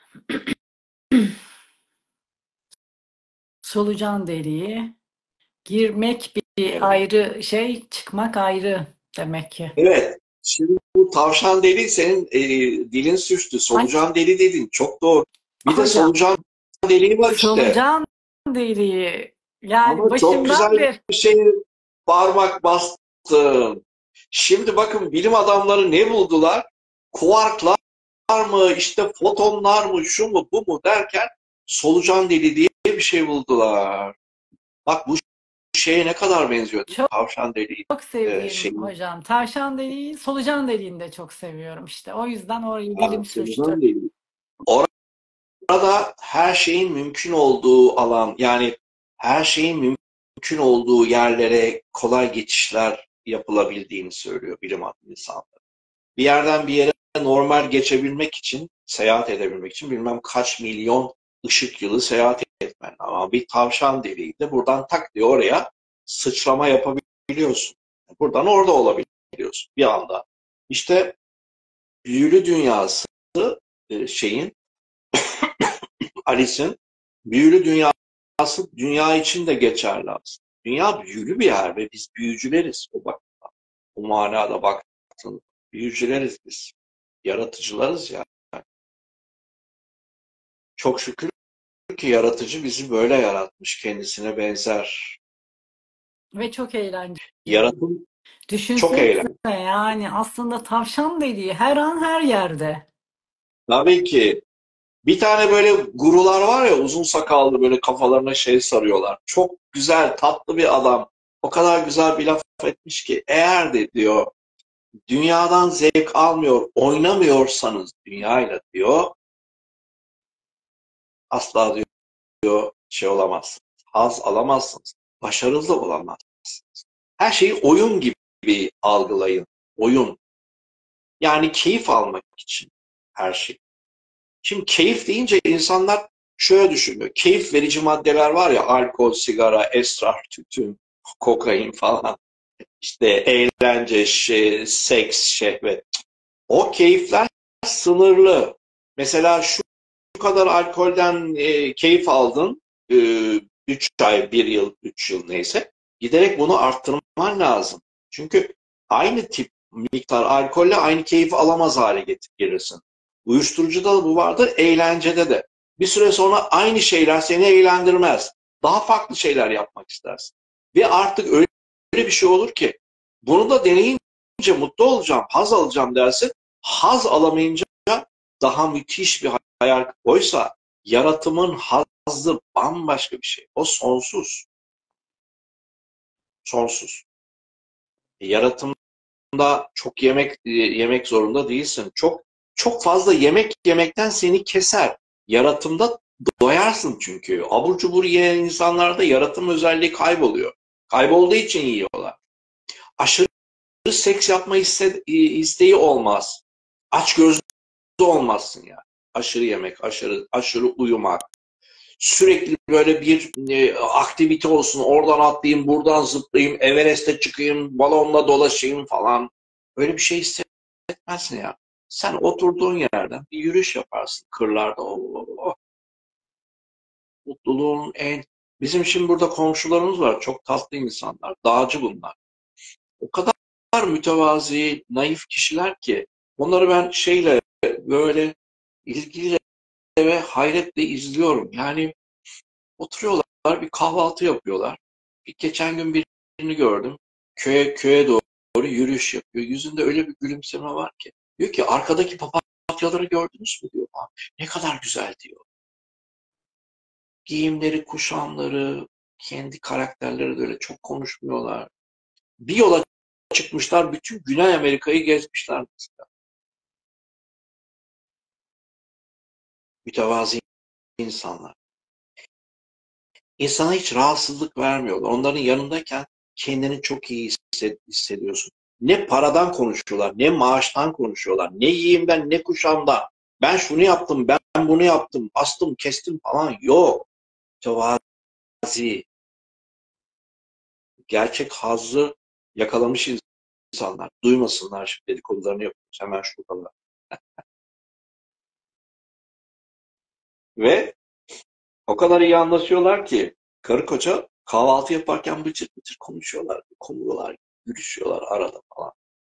Solucan deliği. Girmek bir evet. ayrı şey, çıkmak ayrı demek ki. Evet. Şimdi bu tavşan deli senin e, dilin sürçtü. Ay Solucan deli dedin. Çok doğru. Bir de hocam, solucan deliği var işte. solucan deliği. Yani Ama çok başından güzel beri bir şey, parmak bastın. Şimdi bakın bilim adamları ne buldular? Kuarklar mı, işte fotonlar mı, şu mu, bu mu derken solucan deliği diye bir şey buldular. Bak bu şeye ne kadar benziyor değil mi? çok, Tavşan deliği çok e, sevdiğim şeyin. hocam. Tavşan deliği, solucan deliğini de çok seviyorum işte. O yüzden orayı Ha, dilim sürçtü. solucan deliği. Orada her şeyin mümkün olduğu alan, yani her şeyin mümkün olduğu yerlere kolay geçişler yapılabildiğini söylüyor bilim adamı insanlar. Bir yerden bir yere normal geçebilmek için, seyahat edebilmek için bilmem kaç milyon ışık yılı seyahat etmen. Ama bir tavşan deliği de buradan tak diye oraya sıçrama yapabiliyorsun. Buradan orada olabiliyorsun bir anda. İşte büyülü dünyası e, şeyin, Alice'in büyülü dünyası dünya için de geçerli aslında. Dünya büyülü bir yer ve biz büyücüleriz. O bak, o manada baktın. Büyücüleriz biz. Yaratıcılarız ya. Çok şükür ki yaratıcı bizi böyle yaratmış. Kendisine benzer. Ve çok eğlenceli. Yaratım çok Düşünsenize eğlenceli. yani aslında tavşan deliği her an her yerde. Tabii ki bir tane böyle gurular var ya, uzun sakallı, böyle kafalarına şey sarıyorlar. Çok güzel, tatlı bir adam. O kadar güzel bir laf etmiş ki, eğer de diyor dünyadan zevk almıyor, oynamıyorsanız dünyayla diyor, asla diyor şey olamazsınız. Haz alamazsınız. Başarılı da olamazsınız. Her şeyi oyun gibi algılayın. Oyun. Yani keyif almak için her şey. Şimdi keyif deyince insanlar şöyle düşünüyor. Keyif verici maddeler var ya, alkol, sigara, esrar, tütün, kokain falan. İşte eğlence, şey, seks, şehvet. O keyifler sınırlı. Mesela şu kadar alkolden e, keyif aldın, e, üç ay, bir yıl, üç yıl neyse. Giderek bunu arttırman lazım. Çünkü aynı tip miktar alkolle aynı keyfi alamaz hale getirirsin. Uyuşturucuda da bu vardır, eğlencede de. Bir süre sonra aynı şeyler seni eğlendirmez. Daha farklı şeyler yapmak istersin. Ve artık öyle bir şey olur ki bunu da deneyince mutlu olacağım, haz alacağım dersin. Haz alamayınca daha müthiş bir hayal. Oysa yaratımın hazzı bambaşka bir şey. O sonsuz. Sonsuz. Yaratımda çok yemek yemek zorunda değilsin. Çok çok fazla yemek yemekten seni keser. Yaratımda doyarsın çünkü. Abur cubur yiyen insanlarda yaratım özelliği kayboluyor. Kaybolduğu için yiyorlar. Aşırı seks yapma iste, isteği olmaz. Aç gözlü olmazsın ya. Aşırı yemek, aşırı aşırı uyumak. Sürekli böyle bir e, aktivite olsun. Oradan atlayayım, buradan zıplayayım, Everest'e çıkayım, balonla dolaşayım falan. Öyle bir şey hissetmezsin ya. Sen oturduğun yerden bir yürüyüş yaparsın kırlarda. Oh, oh, mutluluğun en... Bizim şimdi burada komşularımız var. Çok tatlı insanlar. Dağcı bunlar. O kadar mütevazi, naif kişiler ki onları ben şeyle böyle ilgiyle ve hayretle izliyorum. Yani oturuyorlar, bir kahvaltı yapıyorlar. Bir geçen gün birini gördüm. Köye köye doğru yürüyüş yapıyor. Yüzünde öyle bir gülümseme var ki. Diyor ki arkadaki papatyaları gördünüz mü diyor. "Aa, ne kadar güzel diyor. Giyimleri, kuşamları, kendi karakterleri de öyle çok konuşmuyorlar. Bir yola çıkmışlar, bütün Güney Amerika'yı gezmişler mesela. Mütevazi insanlar. İnsana hiç rahatsızlık vermiyorlar. Onların yanındayken kendini çok iyi hissediyorsun. Ne paradan konuşuyorlar, ne maaştan konuşuyorlar, ne yiyeyimden, ne kuşamdan. Ben şunu yaptım, ben bunu yaptım, astım, kestim falan yok. Mütevazi, gerçek hazzı yakalamış insanlar. Duymasınlar şimdi dedikodularını yapıyoruz hemen şuradalar. Ve o kadar iyi anlaşıyorlar ki karı koca kahvaltı yaparken bıcır bıcır konuşuyorlar, konuyorlar, gülüşüyorlar arada falan.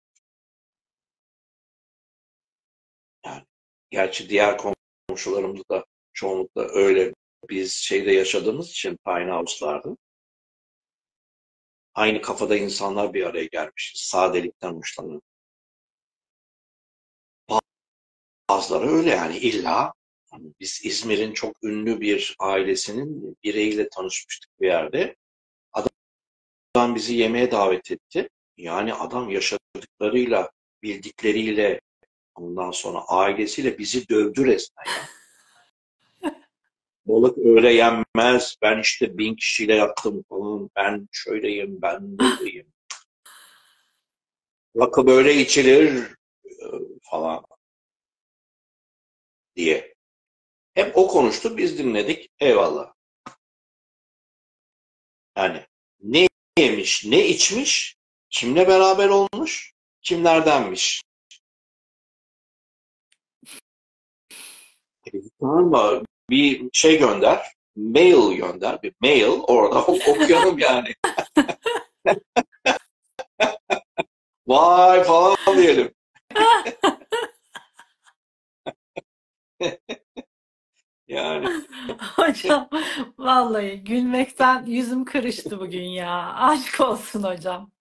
Yani gerçi diğer komşularımız da çoğunlukla öyle. Biz şeyde yaşadığımız için tiny house'larda aynı kafada insanlar bir araya gelmişiz. Sadelikten hoşlanan. Bazıları öyle yani illa hani biz İzmir'in çok ünlü bir ailesinin bireyiyle tanışmıştık bir yerde. Adam bizi yemeğe davet etti. Yani adam yaşadıklarıyla, bildikleriyle, ondan sonra ailesiyle bizi dövdü resmen ya. Balık öyle yenmez. Ben işte bin kişiyle yattım falan. Ben şöyleyim, ben böyleyim. Rakı böyle içilir falan diye. Hep o konuştu, biz dinledik. Eyvallah. Yani ne yemiş, ne içmiş, kimle beraber olmuş, kimlerdenmiş. E, tamam mı? Bir şey gönder, mail gönder, bir mail orada okuyalım yani. Vay falan diyelim. Yani Hocam vallahi gülmekten yüzüm kırıştı bugün ya. Aşk olsun hocam.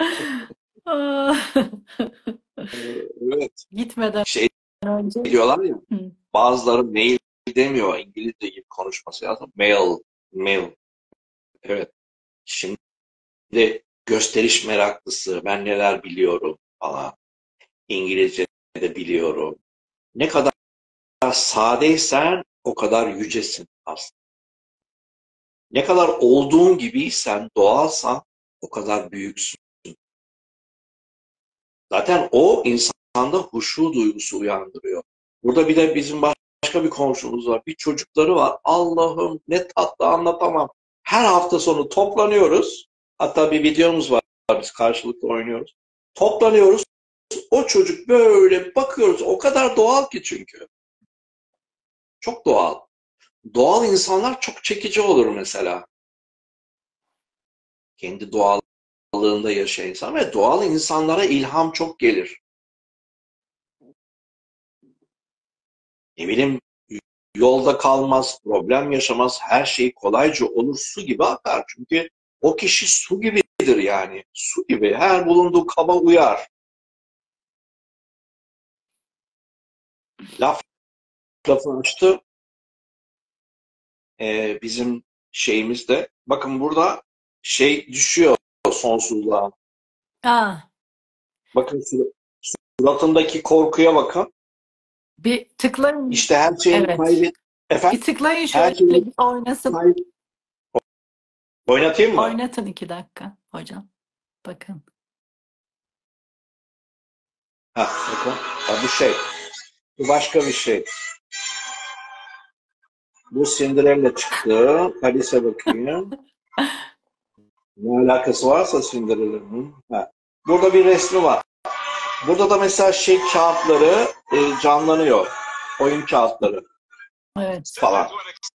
evet. Gitmeden Şey önce. diyorlar ya, Hı. bazıları mail demiyor, İngilizce gibi konuşması lazım. Mail, mail. Evet. Şimdi gösteriş meraklısı, ben neler biliyorum falan. İngilizce de biliyorum. Ne kadar sadeysen o kadar yücesin aslında. Ne kadar olduğun gibiysen, doğalsan o kadar büyüksün. Zaten o insanda huşu duygusu uyandırıyor. Burada bir de bizim başka bir komşumuz var. Bir çocukları var. Allah'ım ne tatlı anlatamam. Her hafta sonu toplanıyoruz. Hatta bir videomuz var. Biz karşılıklı oynuyoruz. Toplanıyoruz. O çocuk böyle bakıyoruz. O kadar doğal ki çünkü. Çok doğal. Doğal insanlar çok çekici olur mesela. Kendi doğallığında yaşayan insan ve doğal insanlara ilham çok gelir. Ne bileyim yolda kalmaz, problem yaşamaz, her şey kolayca olur, su gibi akar. Çünkü o kişi su gibidir yani. Su gibi. Her bulunduğu kaba uyar. Laf lafı açtı. Ee, bizim şeyimizde. Bakın burada şey düşüyor sonsuzluğa. Aa, Bakın suratındaki korkuya bakın. bir tıklayın. İşte her şeyini Evet. kaybet. Efendim? Bir tıklayın Her şöyle şeyini bir oynasın. kaybet. Oynatayım mı? Oynatın iki dakika hocam. Bakın. Ha, bakın. Ha, bu şey. Bu başka bir şey. Bu Cinderella çıktı. Alice'e bakayım. Ne alakası varsa Cinderella'nın. Ha. Burada bir resmi var. Burada da mesela şey kağıtları e, canlanıyor. Oyun kağıtları Evet. falan.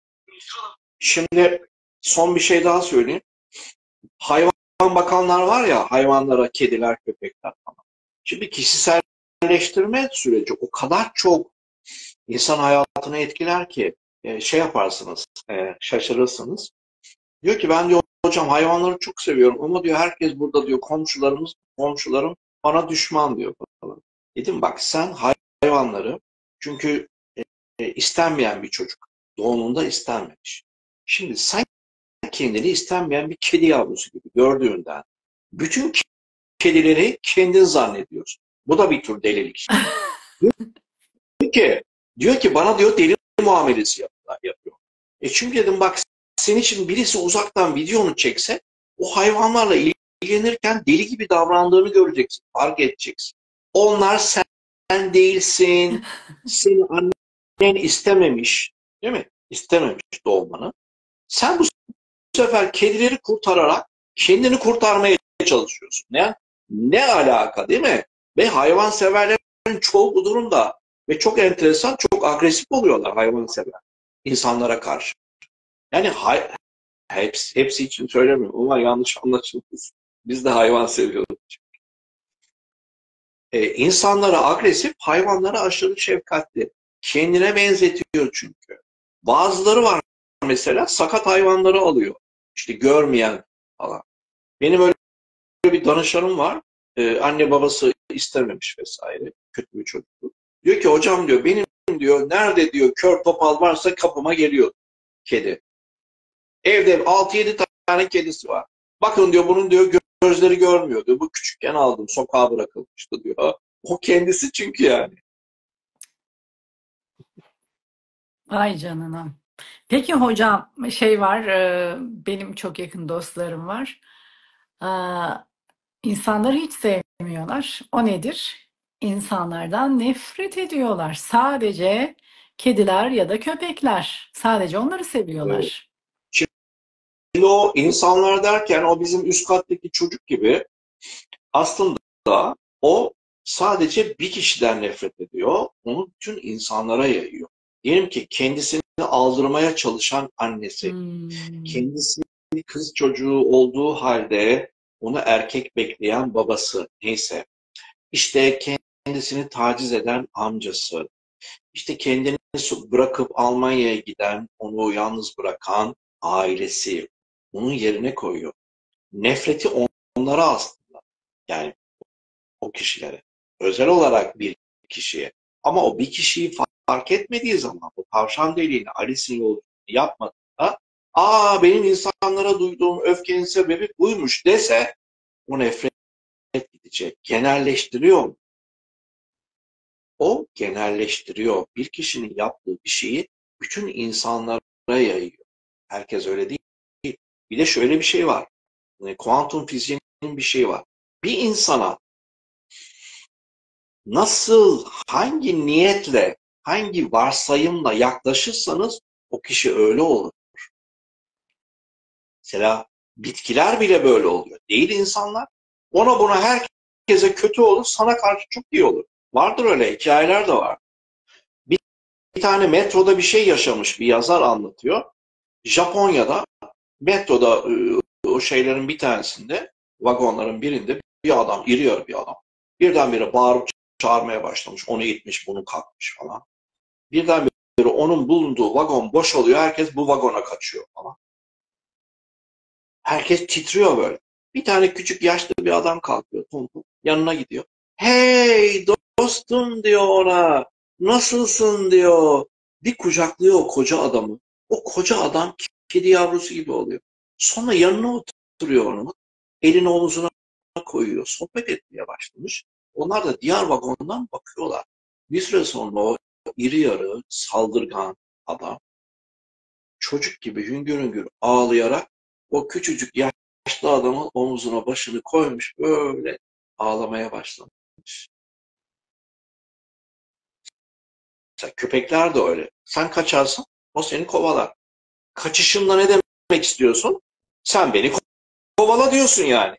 Şimdi son bir şey daha söyleyeyim. Hayvan bakanlar var ya, hayvanlara kediler, köpekler falan. Şimdi kişiselleştirme süreci o kadar çok insan hayatını etkiler ki e, şey yaparsınız, e, şaşırırsınız. Diyor ki ben diyor hocam hayvanları çok seviyorum ama diyor herkes burada diyor komşularımız, komşularım bana düşman diyor falan. Dedim bak sen hayvanları çünkü e, istenmeyen bir çocuk. Doğumunda istenmemiş. Şimdi sen kendini istenmeyen bir kedi yavrusu gibi gördüğünden bütün kedileri kendin zannediyorsun. Bu da bir tür delilik işte. Diyor ki, diyor ki bana diyor deli muamelesi yapıyor. E çünkü dedim bak senin için birisi uzaktan videonu çekse o hayvanlarla ilgilenirken deli gibi davrandığını göreceksin, fark edeceksin. Onlar sen değilsin, seni annen istememiş, değil mi? İstememiş doğmanı. Sen bu sefer kedileri kurtararak kendini kurtarmaya çalışıyorsun. Ne? Ne alaka değil mi? Ve hayvanseverlerin çoğu bu durumda ve çok enteresan, çok agresif oluyorlar hayvansever insanlara karşı. Yani hay hepsi, hepsi için söylemiyorum ama yanlış anlaşılmasın. Biz de hayvan seviyoruz. Ee, insanlara agresif, hayvanlara aşırı şefkatli. Kendine benzetiyor çünkü. Bazıları var mesela sakat hayvanları alıyor. İşte görmeyen falan. Benim öyle bir danışanım var. Ee, anne babası istememiş vesaire. Kötü bir çocuktu. Diyor ki hocam diyor benim diyor nerede diyor kör topal varsa kapıma geliyor kedi. Evde altı yedi tane kedisi var. Bakın diyor bunun diyor gözleri görmüyor diyor. Bu küçükken aldım sokağa bırakılmıştı diyor. O kendisi çünkü yani. Ay canına. Peki hocam şey var, e, benim çok yakın dostlarım var. Ee, insanları hiç sevmiyorlar. O nedir? İnsanlardan nefret ediyorlar. Sadece kediler ya da köpekler. Sadece onları Ee, seviyorlar. Şimdi o insanlar derken o bizim üst kattaki çocuk gibi aslında o sadece bir kişiden nefret ediyor. Onu bütün insanlara yayıyor. Diyelim ki kendisini aldırmaya çalışan annesi, Hmm. kendisi kız çocuğu olduğu halde onu erkek bekleyen babası neyse, işte kendisini taciz eden amcası, işte kendini bırakıp Almanya'ya giden, onu yalnız bırakan ailesi, onun yerine koyuyor. Nefreti onlara aslında. Yani o kişilere. Özel olarak bir kişiye. Ama o bir kişiyi fark etmediği zaman bu tavşan deliğini Alice'in yolculuğunu yapmadığında aa benim insanlara duyduğum öfkenin sebebi buymuş dese o nefret gidecek. Genelleştiriyor mu? O genelleştiriyor. Bir kişinin yaptığı bir şeyi bütün insanlara yayıyor. Herkes öyle değil. Bir de şöyle bir şey var. Yani kuantum fiziğinin bir şeyi var. Bir insana nasıl, hangi niyetle, hangi varsayımla yaklaşırsanız o kişi öyle olur. Mesela bitkiler bile böyle oluyor. Değil insanlar. Ona buna herkese kötü olur, sana karşı çok iyi olur. Vardır öyle hikayeler de var. Bir, bir tane metroda bir şey yaşamış bir yazar anlatıyor. Japonya'da metroda ıı, o şeylerin bir tanesinde, vagonların birinde bir adam, iri yarı bir adam. Birdenbire bağırıp çağırmaya başlamış. Onu itmiş, bunu kalkmış falan. Birdenbire onun bulunduğu vagon boşalıyor. Herkes bu vagona kaçıyor falan. Herkes titriyor böyle. Bir tane küçük yaşlı bir adam kalkıyor. Tum tum, yanına gidiyor. Hey dostum diyor ona. Nasılsın diyor. Bir kucaklıyor o koca adamı. O koca adam kedi yavrusu gibi oluyor. Sonra yanına oturuyor onu. Elini omuzuna koyuyor. Sohbet etmeye başlamış. Onlar da diğer vagondan bakıyorlar. Bir süre sonra o iri yarı saldırgan adam çocuk gibi hüngür hüngür ağlayarak o küçücük yaşlı adamın omuzuna başını koymuş böyle ağlamaya başlamış. Mesela köpekler de öyle. Sen kaçarsın, o seni kovalar. Kaçışınla ne demek istiyorsun? Sen beni kovala diyorsun yani.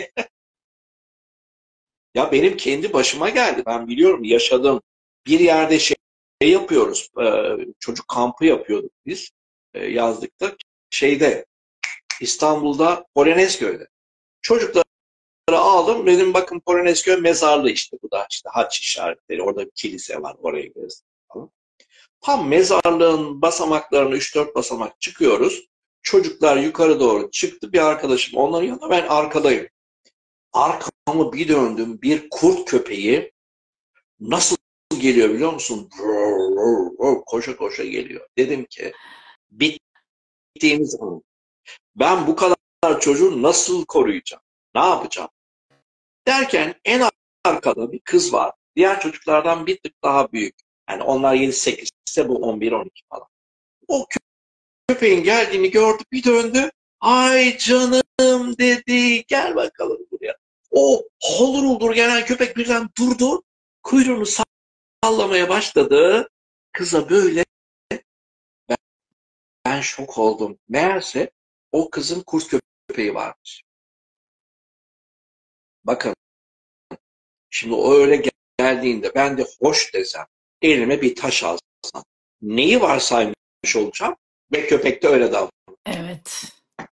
Ya benim kendi başıma geldi. Ben biliyorum yaşadım. Bir yerde şey yapıyoruz. Çocuk kampı yapıyorduk biz yazlıkta. Şeyde İstanbul'da Polonezköy'de. Çocukları aldım. Dedim bakın Polonezköy mezarlı işte bu da işte haç işaretleri. Orada bir kilise var. Oraya gezdim falan. Tam mezarlığın basamaklarını üç dört basamak çıkıyoruz. Çocuklar yukarı doğru çıktı. Bir arkadaşım onların yanında, ben arkadayım. Arkamı bir döndüm. Bir kurt köpeği nasıl geliyor biliyor musun? Koşa koşa geliyor. Dedim ki bittiğimiz zaman ben bu kadar çocuğu nasıl koruyacağım? Ne yapacağım? Derken en arkada bir kız var. Diğer çocuklardan bir tık daha büyük. Yani onlar yedi sekiz ise bu on bir on iki falan. O köpeğin geldiğini gördü, bir döndü. Ay canım dedi, gel bakalım buraya. O holur huldur gelen köpek birden durdu. Kuyruğunu sallamaya başladı. Kıza böyle, ben, ben şok oldum. Meğerse o kızın kurt köpeği varmış. Bakın, şimdi o öyle geldiğinde ben de hoş desem, elime bir taş alsam, neyi varsaymış olacağım ve köpek de öyle davranıyor. Evet.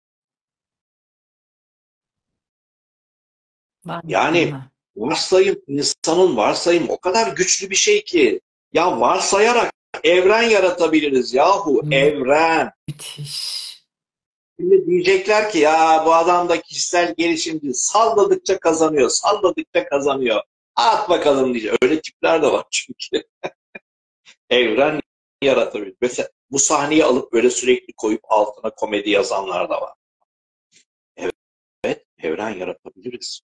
Ben Yani mükemmel. varsayım, insanın varsayım o kadar güçlü bir şey ki. Ya varsayarak evren yaratabiliriz yahu, evren. Müthiş. Şimdi diyecekler ki ya bu adam da kişisel gelişimci, salladıkça kazanıyor, salladıkça kazanıyor. At bakalım diyecek. Öyle tipler de var çünkü. Evren yaratabilir. Mesela bu sahneyi alıp böyle sürekli koyup altına komedi yazanlar da var. Evet, evren yaratabiliriz.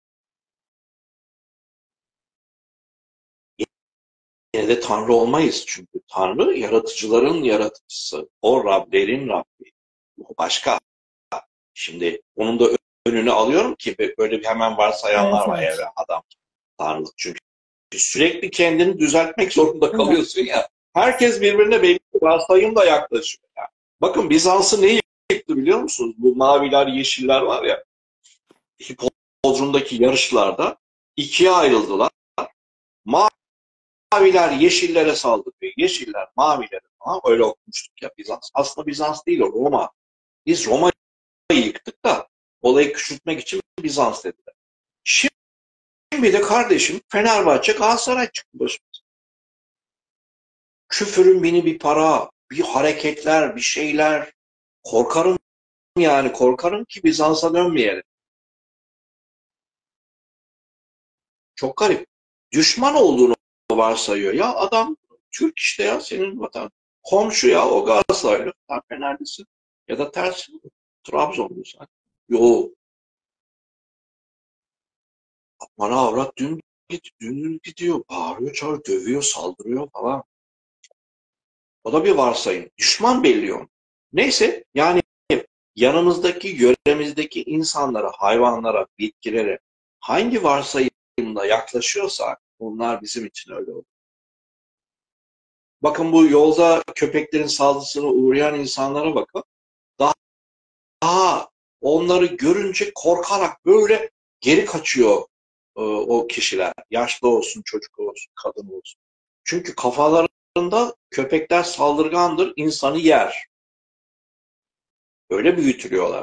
Yine de Tanrı olmayız çünkü Tanrı yaratıcıların yaratıcısı. O Rablerin Rabbi. O başka. Şimdi onun da önünü alıyorum ki böyle bir hemen Evet, varsayanlar var, evet. evren, adam, Tanrı. Çünkü sürekli kendini düzeltmek zorunda Evet. kalıyorsun ya. Herkes birbirine belli bir varsayımla yaklaşıyor. Yani. Bakın Bizans'ı ne yıktı biliyor musunuz? Bu maviler, yeşiller var ya. Hipodrom'daki yarışlarda ikiye ayrıldılar. Maviler yeşillere saldırıyor. Yeşiller mavilere falan, öyle okumuştuk ya Bizans. Aslında Bizans değil, o Roma. Biz Roma'yı yıktık da olayı küçültmek için Bizans dediler. Şimdi de kardeşim Fenerbahçe Galatasaray çıktı başımıza. Küfürün bini bir para, bir hareketler, bir şeyler. Korkarım, yani korkarım ki Bizans'a dönmeyelim. Çok garip. Düşman olduğunu varsayıyor. Ya adam Türk işte, ya senin vatan. Komşu ya, o Galatasaraylı. Sen Fenerlisin. Ya da tersi. Trabzonlusun. Yo, bana avrat dün git, dün gidiyor. Bağırıyor, çağırıyor, dövüyor, saldırıyor falan. O da bir varsayım. Düşman belliyor. Neyse yani yanımızdaki, yöremizdeki insanlara, hayvanlara, bitkilere hangi varsayımla yaklaşıyorsak onlar bizim için öyle olur. Bakın bu yolda köpeklerin saldırısına uğrayan insanlara bakın. Daha, daha onları görünce korkarak böyle geri kaçıyor e, o kişiler. Yaşlı olsun, çocuk olsun, kadın olsun. Çünkü kafalarında köpekler saldırgandır, insanı yer. Öyle büyütülüyorlar.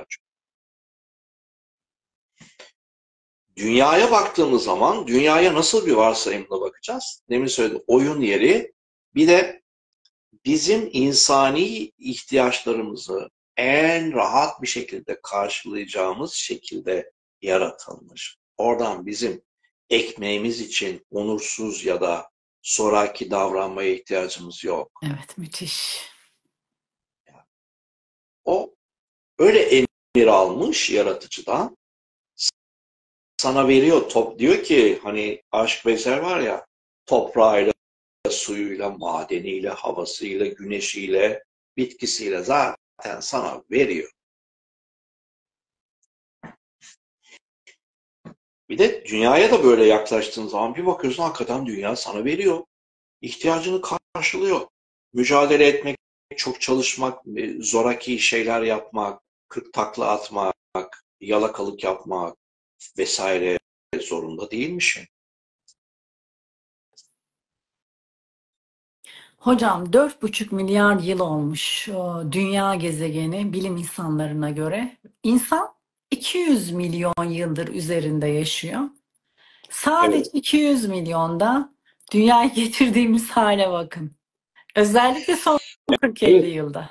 Dünyaya baktığımız zaman dünyaya nasıl bir varsayımla bakacağız? Demin söyledim, oyun yeri. Bir de bizim insani ihtiyaçlarımızı en rahat bir şekilde karşılayacağımız şekilde yaratılmış. Oradan bizim ekmeğimiz için onursuz ya da zoraki davranmaya ihtiyacımız yok. Evet, müthiş. O öyle emir almış yaratıcıdan, sana veriyor, top diyor ki hani Aşk Veysel var ya, toprağıyla, suyuyla, madeniyle, havasıyla, güneşiyle, bitkisiyle zaten sana veriyor. Bir de dünyaya da böyle yaklaştığın zaman bir bakıyorsun hakikaten dünya sana veriyor. İhtiyacını karşılıyor. Mücadele etmek, çok çalışmak, zoraki şeyler yapmak, kırk takla atmak, yalakalık yapmak vesaire zorunda değilmişim. Hocam dört buçuk milyar yıl olmuş o dünya gezegeni bilim insanlarına göre. İnsan iki yüz milyon yıldır üzerinde yaşıyor. Sadece Evet. iki yüz milyonda dünyaya getirdiğimiz hale bakın. Özellikle son kırk elli Evet, yılda.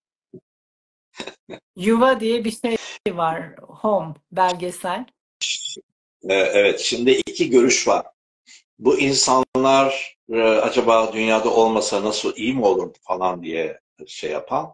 Yuva diye bir şey var. Home belgesel. e, evet. Şimdi iki görüş var. Bu insanlar e, acaba dünyada olmasa nasıl iyi mi olurdu falan diye şey yapan.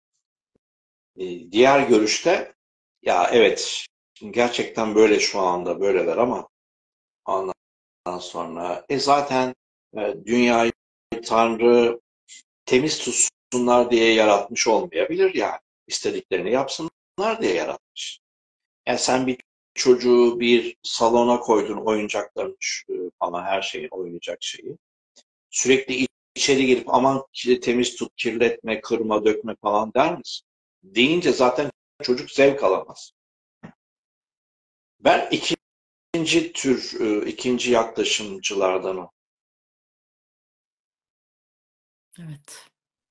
E, diğer görüşte ya evet şimdi gerçekten böyle şu anda böyleler ama ondan sonra e zaten e, dünyayı Tanrı temiz tutsunlar diye yaratmış olmayabilir yani. İstediklerini yapsınlar diye yaratmış. Yani sen bir çocuğu bir salona koydun oyuncakların falan her şeyin oynayacak şeyi. Sürekli içeri girip aman temiz tut, kirletme, kırma, dökme falan der misin? Deyince zaten çocuk zevk alamaz. Ben ikinci tür, e, ikinci yaklaşımcılardanım. Evet.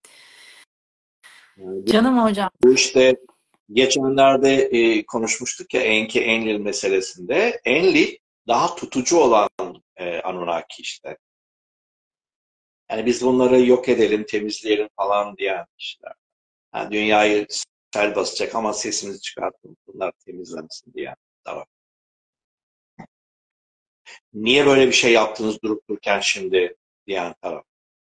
Yani bu, Canım hocam. bu işte geçenlerde e, konuşmuştuk ya Enki Enlil meselesinde. Enlil daha tutucu olan e, Anunnaki işte. Yani biz bunları yok edelim, temizleyelim falan diyen kişiler. Yani dünyayı sel basacak ama sesimizi çıkartın, bunlar temizlensin diyen de var. Niye böyle bir şey yaptınız durup dururken şimdi diyen taraf.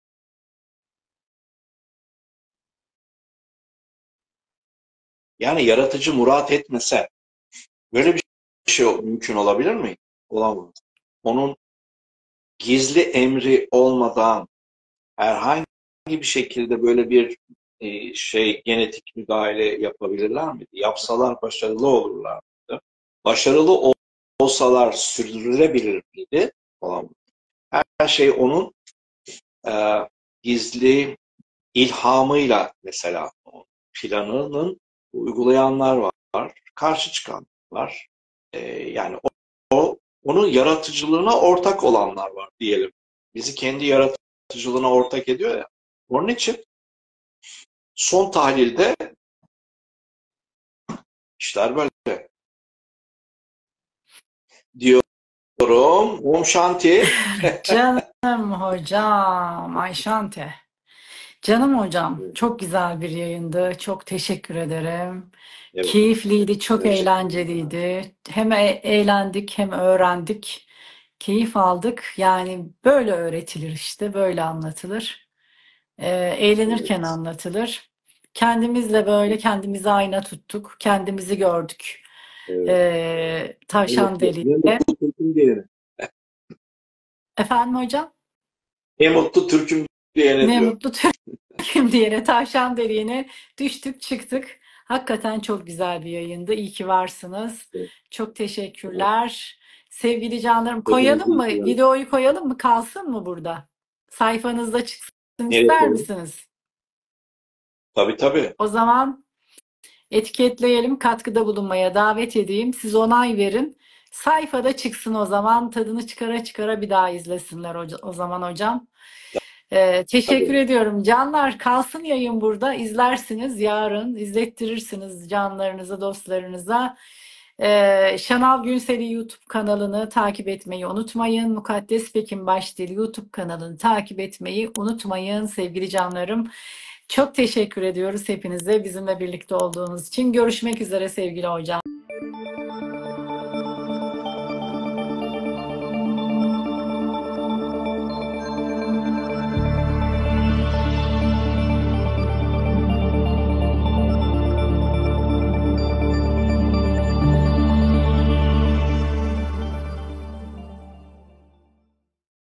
Yani yaratıcı murat etmese böyle bir şey mümkün olabilir mi? Olamaz. Onun gizli emri olmadan herhangi bir şekilde böyle bir e, şey genetik müdahale yapabilirler miydi? Yapsalar başarılı olurlar mıydı? Başarılı ol- olsalar sürdürülebilir miydi? Olamaz. Her şey onun e, gizli ilhamıyla mesela planının uygulayanlar var, karşı çıkanlar var. E, yani o, o onun yaratıcılığına ortak olanlar var diyelim. Bizi kendi yaratıcılığına ortak ediyor ya. Onun için son tahlilde işler böyle diyorum. Om Shanti. Canım hocam. Ayşante. Canım hocam. Çok güzel bir yayındı. Çok teşekkür ederim. Evet, Keyifliydi, çok teşekkür eğlenceliydi. Hem e- eğlendik hem öğrendik. Keyif aldık. Yani böyle öğretilir işte, böyle anlatılır. Ee, eğlenirken Evet. anlatılır. Kendimizle böyle kendimizi ayna tuttuk. Kendimizi gördük. Evet. Ee, Ne tavşan mutlu. Ne deliğinde. mutlu Türk'üm diyene. Efendim hocam? Ne mutlu Türk'üm diyene Ne diyor. mutlu Türk'üm diyene tavşan deliğine düştük çıktık. Hakikaten çok güzel bir yayındı. İyi ki varsınız. Evet. Çok Evet. teşekkürler. Sevgili canlarım, Hepiniz koyalım iyi mı? ki varsınız. Videoyu koyalım mı? Kalsın mı burada? Sayfanızda çıksın Nereye ister koyalım? misiniz? Tabii tabii. O zaman etiketleyelim, katkıda bulunmaya davet edeyim. Siz onay verin. Sayfada çıksın o zaman. Tadını çıkara çıkara bir daha izlesinler o, o zaman hocam. Ee, teşekkür Tabii. ediyorum. Canlar kalsın yayın burada. İzlersiniz yarın. İzlettirirsiniz canlarınıza, dostlarınıza. Ee, Şanal Günsel'i YouTube kanalını takip etmeyi unutmayın. Mukaddes Pekin Başdil YouTube kanalını takip etmeyi unutmayın sevgili canlarım. Çok teşekkür ediyoruz hepinize bizimle birlikte olduğunuz için. Görüşmek üzere sevgili hocam.